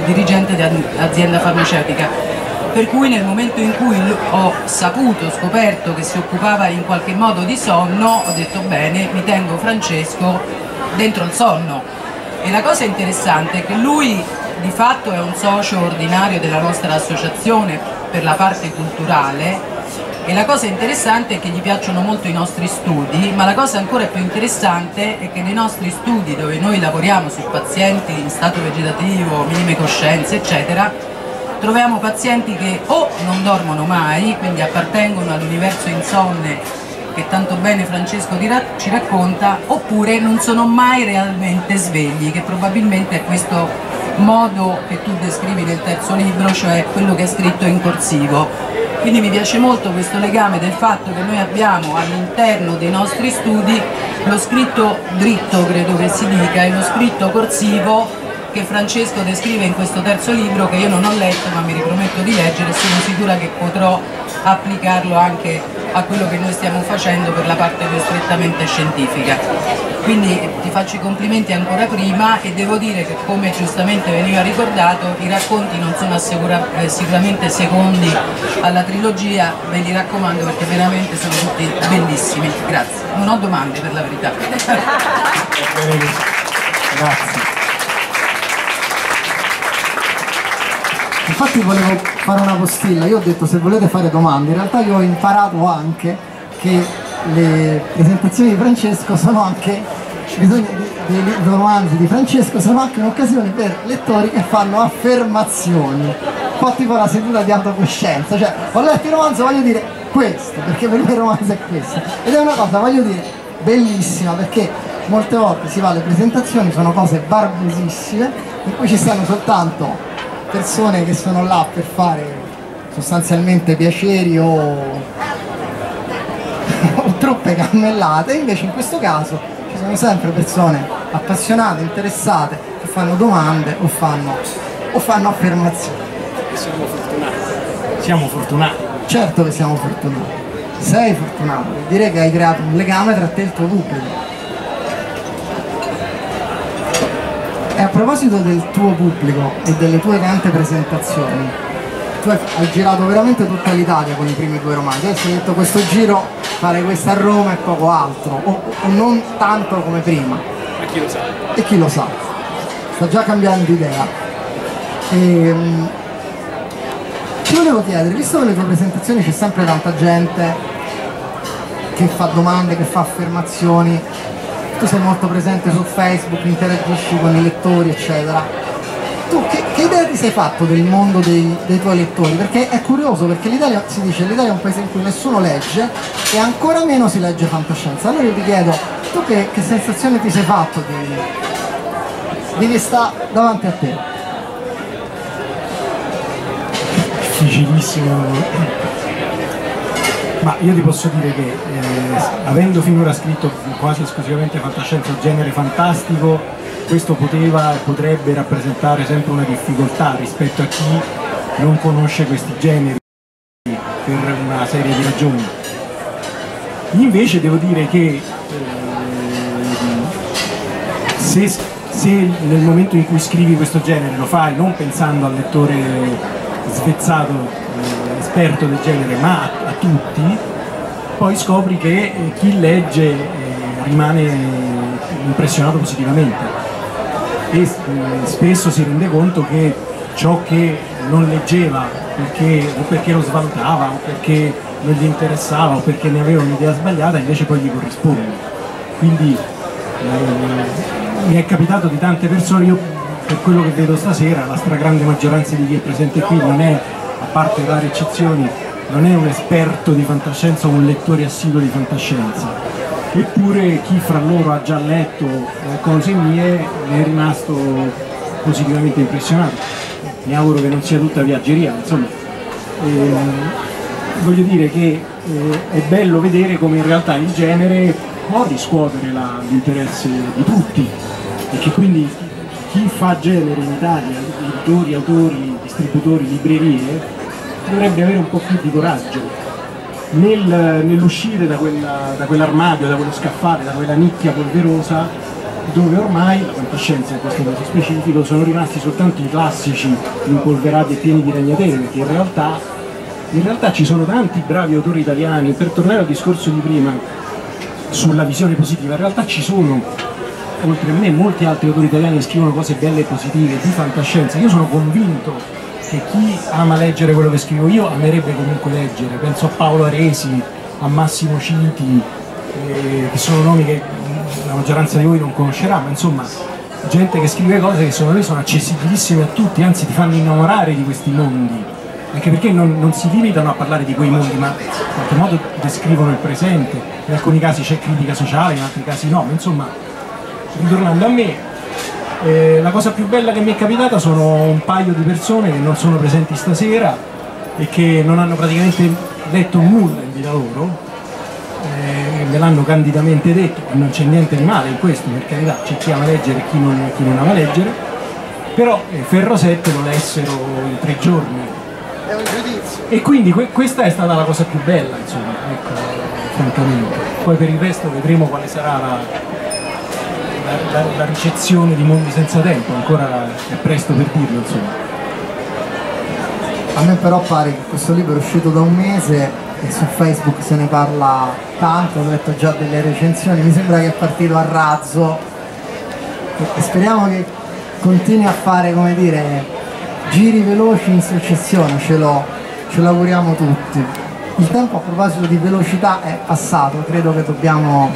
di azienda farmaceutica. Per cui nel momento in cui ho scoperto che si occupava in qualche modo di sonno, ho detto bene, mi tengo Francesco dentro il sonno. E la cosa interessante è che lui di fatto è un socio ordinario della nostra associazione per la parte culturale, e la cosa interessante è che gli piacciono molto i nostri studi, ma la cosa ancora più interessante è che nei nostri studi, dove noi lavoriamo su pazienti in stato vegetativo, minime coscienze, eccetera, troviamo pazienti che o non dormono mai, quindi appartengono all'universo insonne che tanto bene Francesco ci racconta, oppure non sono mai realmente svegli, che probabilmente è questo modo che tu descrivi nel terzo libro, cioè quello che è scritto in corsivo. Quindi mi piace molto questo legame del fatto che noi abbiamo all'interno dei nostri studi lo scritto dritto, credo che si dica, e lo scritto corsivo che Francesco descrive in questo terzo libro, che io non ho letto ma mi riprometto di leggere, e sono sicura che potrò applicarlo anche a quello che noi stiamo facendo per la parte più strettamente scientifica. Quindi ti faccio i complimenti ancora prima, e devo dire che, come giustamente veniva ricordato, i racconti non sono sicuramente secondi alla trilogia, ve li raccomando perché veramente sono tutti bellissimi. Grazie. Non ho domande, per la verità. Grazie. Infatti volevo fare una postilla, io ho detto se volete fare domande, in realtà io ho imparato anche che le presentazioni di Francesco sono anche, dei romanzi di Francesco sono anche un'occasione per lettori che fanno affermazioni, un po' tipo la seduta di autocoscienza, cioè ho letto il romanzo, voglio dire questo, perché per me il romanzo è questo, ed è una cosa, voglio dire, bellissima, perché molte volte si va alle presentazioni, sono cose barbosissime, in cui ci stanno soltanto persone che sono là per fare sostanzialmente piaceri o troppe cammellate, invece in questo caso ci sono sempre persone appassionate, interessate, che fanno domande o fanno affermazioni. Siamo fortunati. Siamo fortunati. Certo che siamo fortunati. Sei fortunato, vuol dire che hai creato un legame tra te e il tuo pubblico. E a proposito del tuo pubblico e delle tue tante presentazioni, tu hai girato veramente tutta l'Italia con i primi 2 romanzi, adesso hai detto questo giro fare questo a Roma e poco altro, o non tanto come prima. Ma chi lo sa? E chi lo sa, sta già cambiando idea. Ti volevo chiedere, visto che nelle tue presentazioni c'è sempre tanta gente che fa domande, che fa affermazioni, tu sei molto presente su Facebook, interagisci con i lettori, eccetera. Tu che idea ti sei fatto del mondo dei tuoi lettori? Perché è curioso, perché l'Italia, si dice, l'Italia è un paese in cui nessuno legge e ancora meno si legge fantascienza. Allora io ti chiedo, tu che sensazione ti sei fatto di chi sta davanti a te? Difficilissimo, ma io ti posso dire che avendo finora scritto quasi esclusivamente fantascienza o genere fantastico, questo poteva e potrebbe rappresentare sempre una difficoltà rispetto a chi non conosce questi generi per una serie di ragioni. Invece devo dire che se nel momento in cui scrivi questo genere lo fai non pensando al lettore svezzato, esperto del genere, ma a tutti, poi scopri che chi legge rimane impressionato positivamente e spesso si rende conto che ciò che non leggeva o perché lo svalutava o perché non gli interessava o perché ne aveva un'idea sbagliata invece poi gli corrisponde. Quindi mi è capitato di tante persone, io per quello che vedo stasera la stragrande maggioranza di chi è presente qui non è, a parte rare eccezioni, non è un esperto di fantascienza o un lettore assiduo di fantascienza, eppure chi fra loro ha già letto cose mie ne è rimasto positivamente impressionato. Mi auguro che non sia tutta viaggeria, insomma. Voglio dire che è bello vedere come in realtà il genere può riscuotere l'interesse di tutti e che quindi chi fa genere in Italia, editori, autori, distributori, librerie, dovrebbe avere un po' più di coraggio nell'uscire da quell'armadio, da quello scaffale, da quella nicchia polverosa dove ormai la fantascienza in questo caso specifico sono rimasti soltanto i classici impolverati e pieni di ragnatele, perché in realtà ci sono tanti bravi autori italiani. Per tornare al discorso di prima sulla visione positiva, in realtà ci sono oltre a me molti altri autori italiani che scrivono cose belle e positive di fantascienza. Io sono convinto che chi ama leggere quello che scrivo io amerebbe comunque leggere. Penso a Paolo Aresi, a Massimo Citi, che sono nomi che la maggioranza di voi non conoscerà, ma insomma gente che scrive cose che secondo me sono accessibilissime a tutti, anzi ti fanno innamorare di questi mondi, anche perché non si limitano a parlare di quei mondi, ma in qualche modo descrivono il presente. In alcuni casi c'è critica sociale, in altri casi no, ma insomma, ritornando a me, la cosa più bella che mi è capitata sono un paio di persone che non sono presenti stasera e che non hanno praticamente letto nulla in vita loro, me l'hanno candidamente detto, non c'è niente di male in questo, per carità, c'è chi ama leggere e chi non ama leggere, però Ferro 7 lo lessero in 3 giorni. È un giudizio. E quindi questa è stata la cosa più bella, insomma, ecco, francamente. Poi per il resto vedremo quale sarà la ricezione di Mondi senza tempo, ancora è presto per dirlo, insomma. A me però pare che questo libro è uscito da un mese e su Facebook se ne parla tanto, ho letto già delle recensioni, mi sembra che è partito a razzo e speriamo che continui a fare, come dire, giri veloci in successione, ce lo auguriamo tutti. Il tempo, a proposito di velocità, è passato, credo che dobbiamo...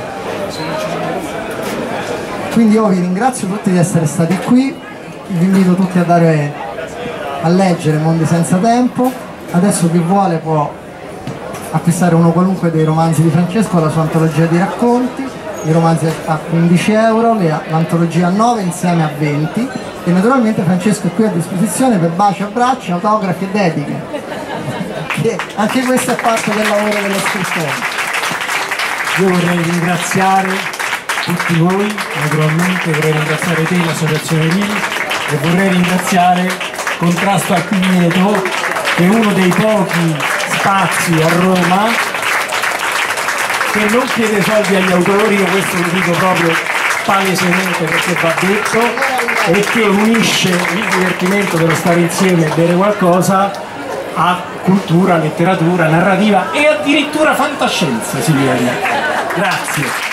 Quindi io vi ringrazio tutti di essere stati qui, vi invito tutti a leggere Mondi senza tempo. Adesso chi vuole può acquistare uno qualunque dei romanzi di Francesco, la sua antologia di racconti, i romanzi a 15 euro, l'antologia a 9 insieme a 20, e naturalmente Francesco è qui a disposizione per baci, abbracci, autografi e dediche, che anche questo è parte del lavoro dello scrittore. Io vorrei ringraziare tutti voi, naturalmente vorrei ringraziare te, l'associazione Rili, e vorrei ringraziare Contrasto al Pigneto, che è uno dei pochi spazi a Roma che non chiede soldi agli autori, io questo lo dico proprio palesemente perché va detto, e che unisce il divertimento dello stare insieme e bere qualcosa a cultura, letteratura, narrativa e addirittura fantascienza, si viene. Grazie.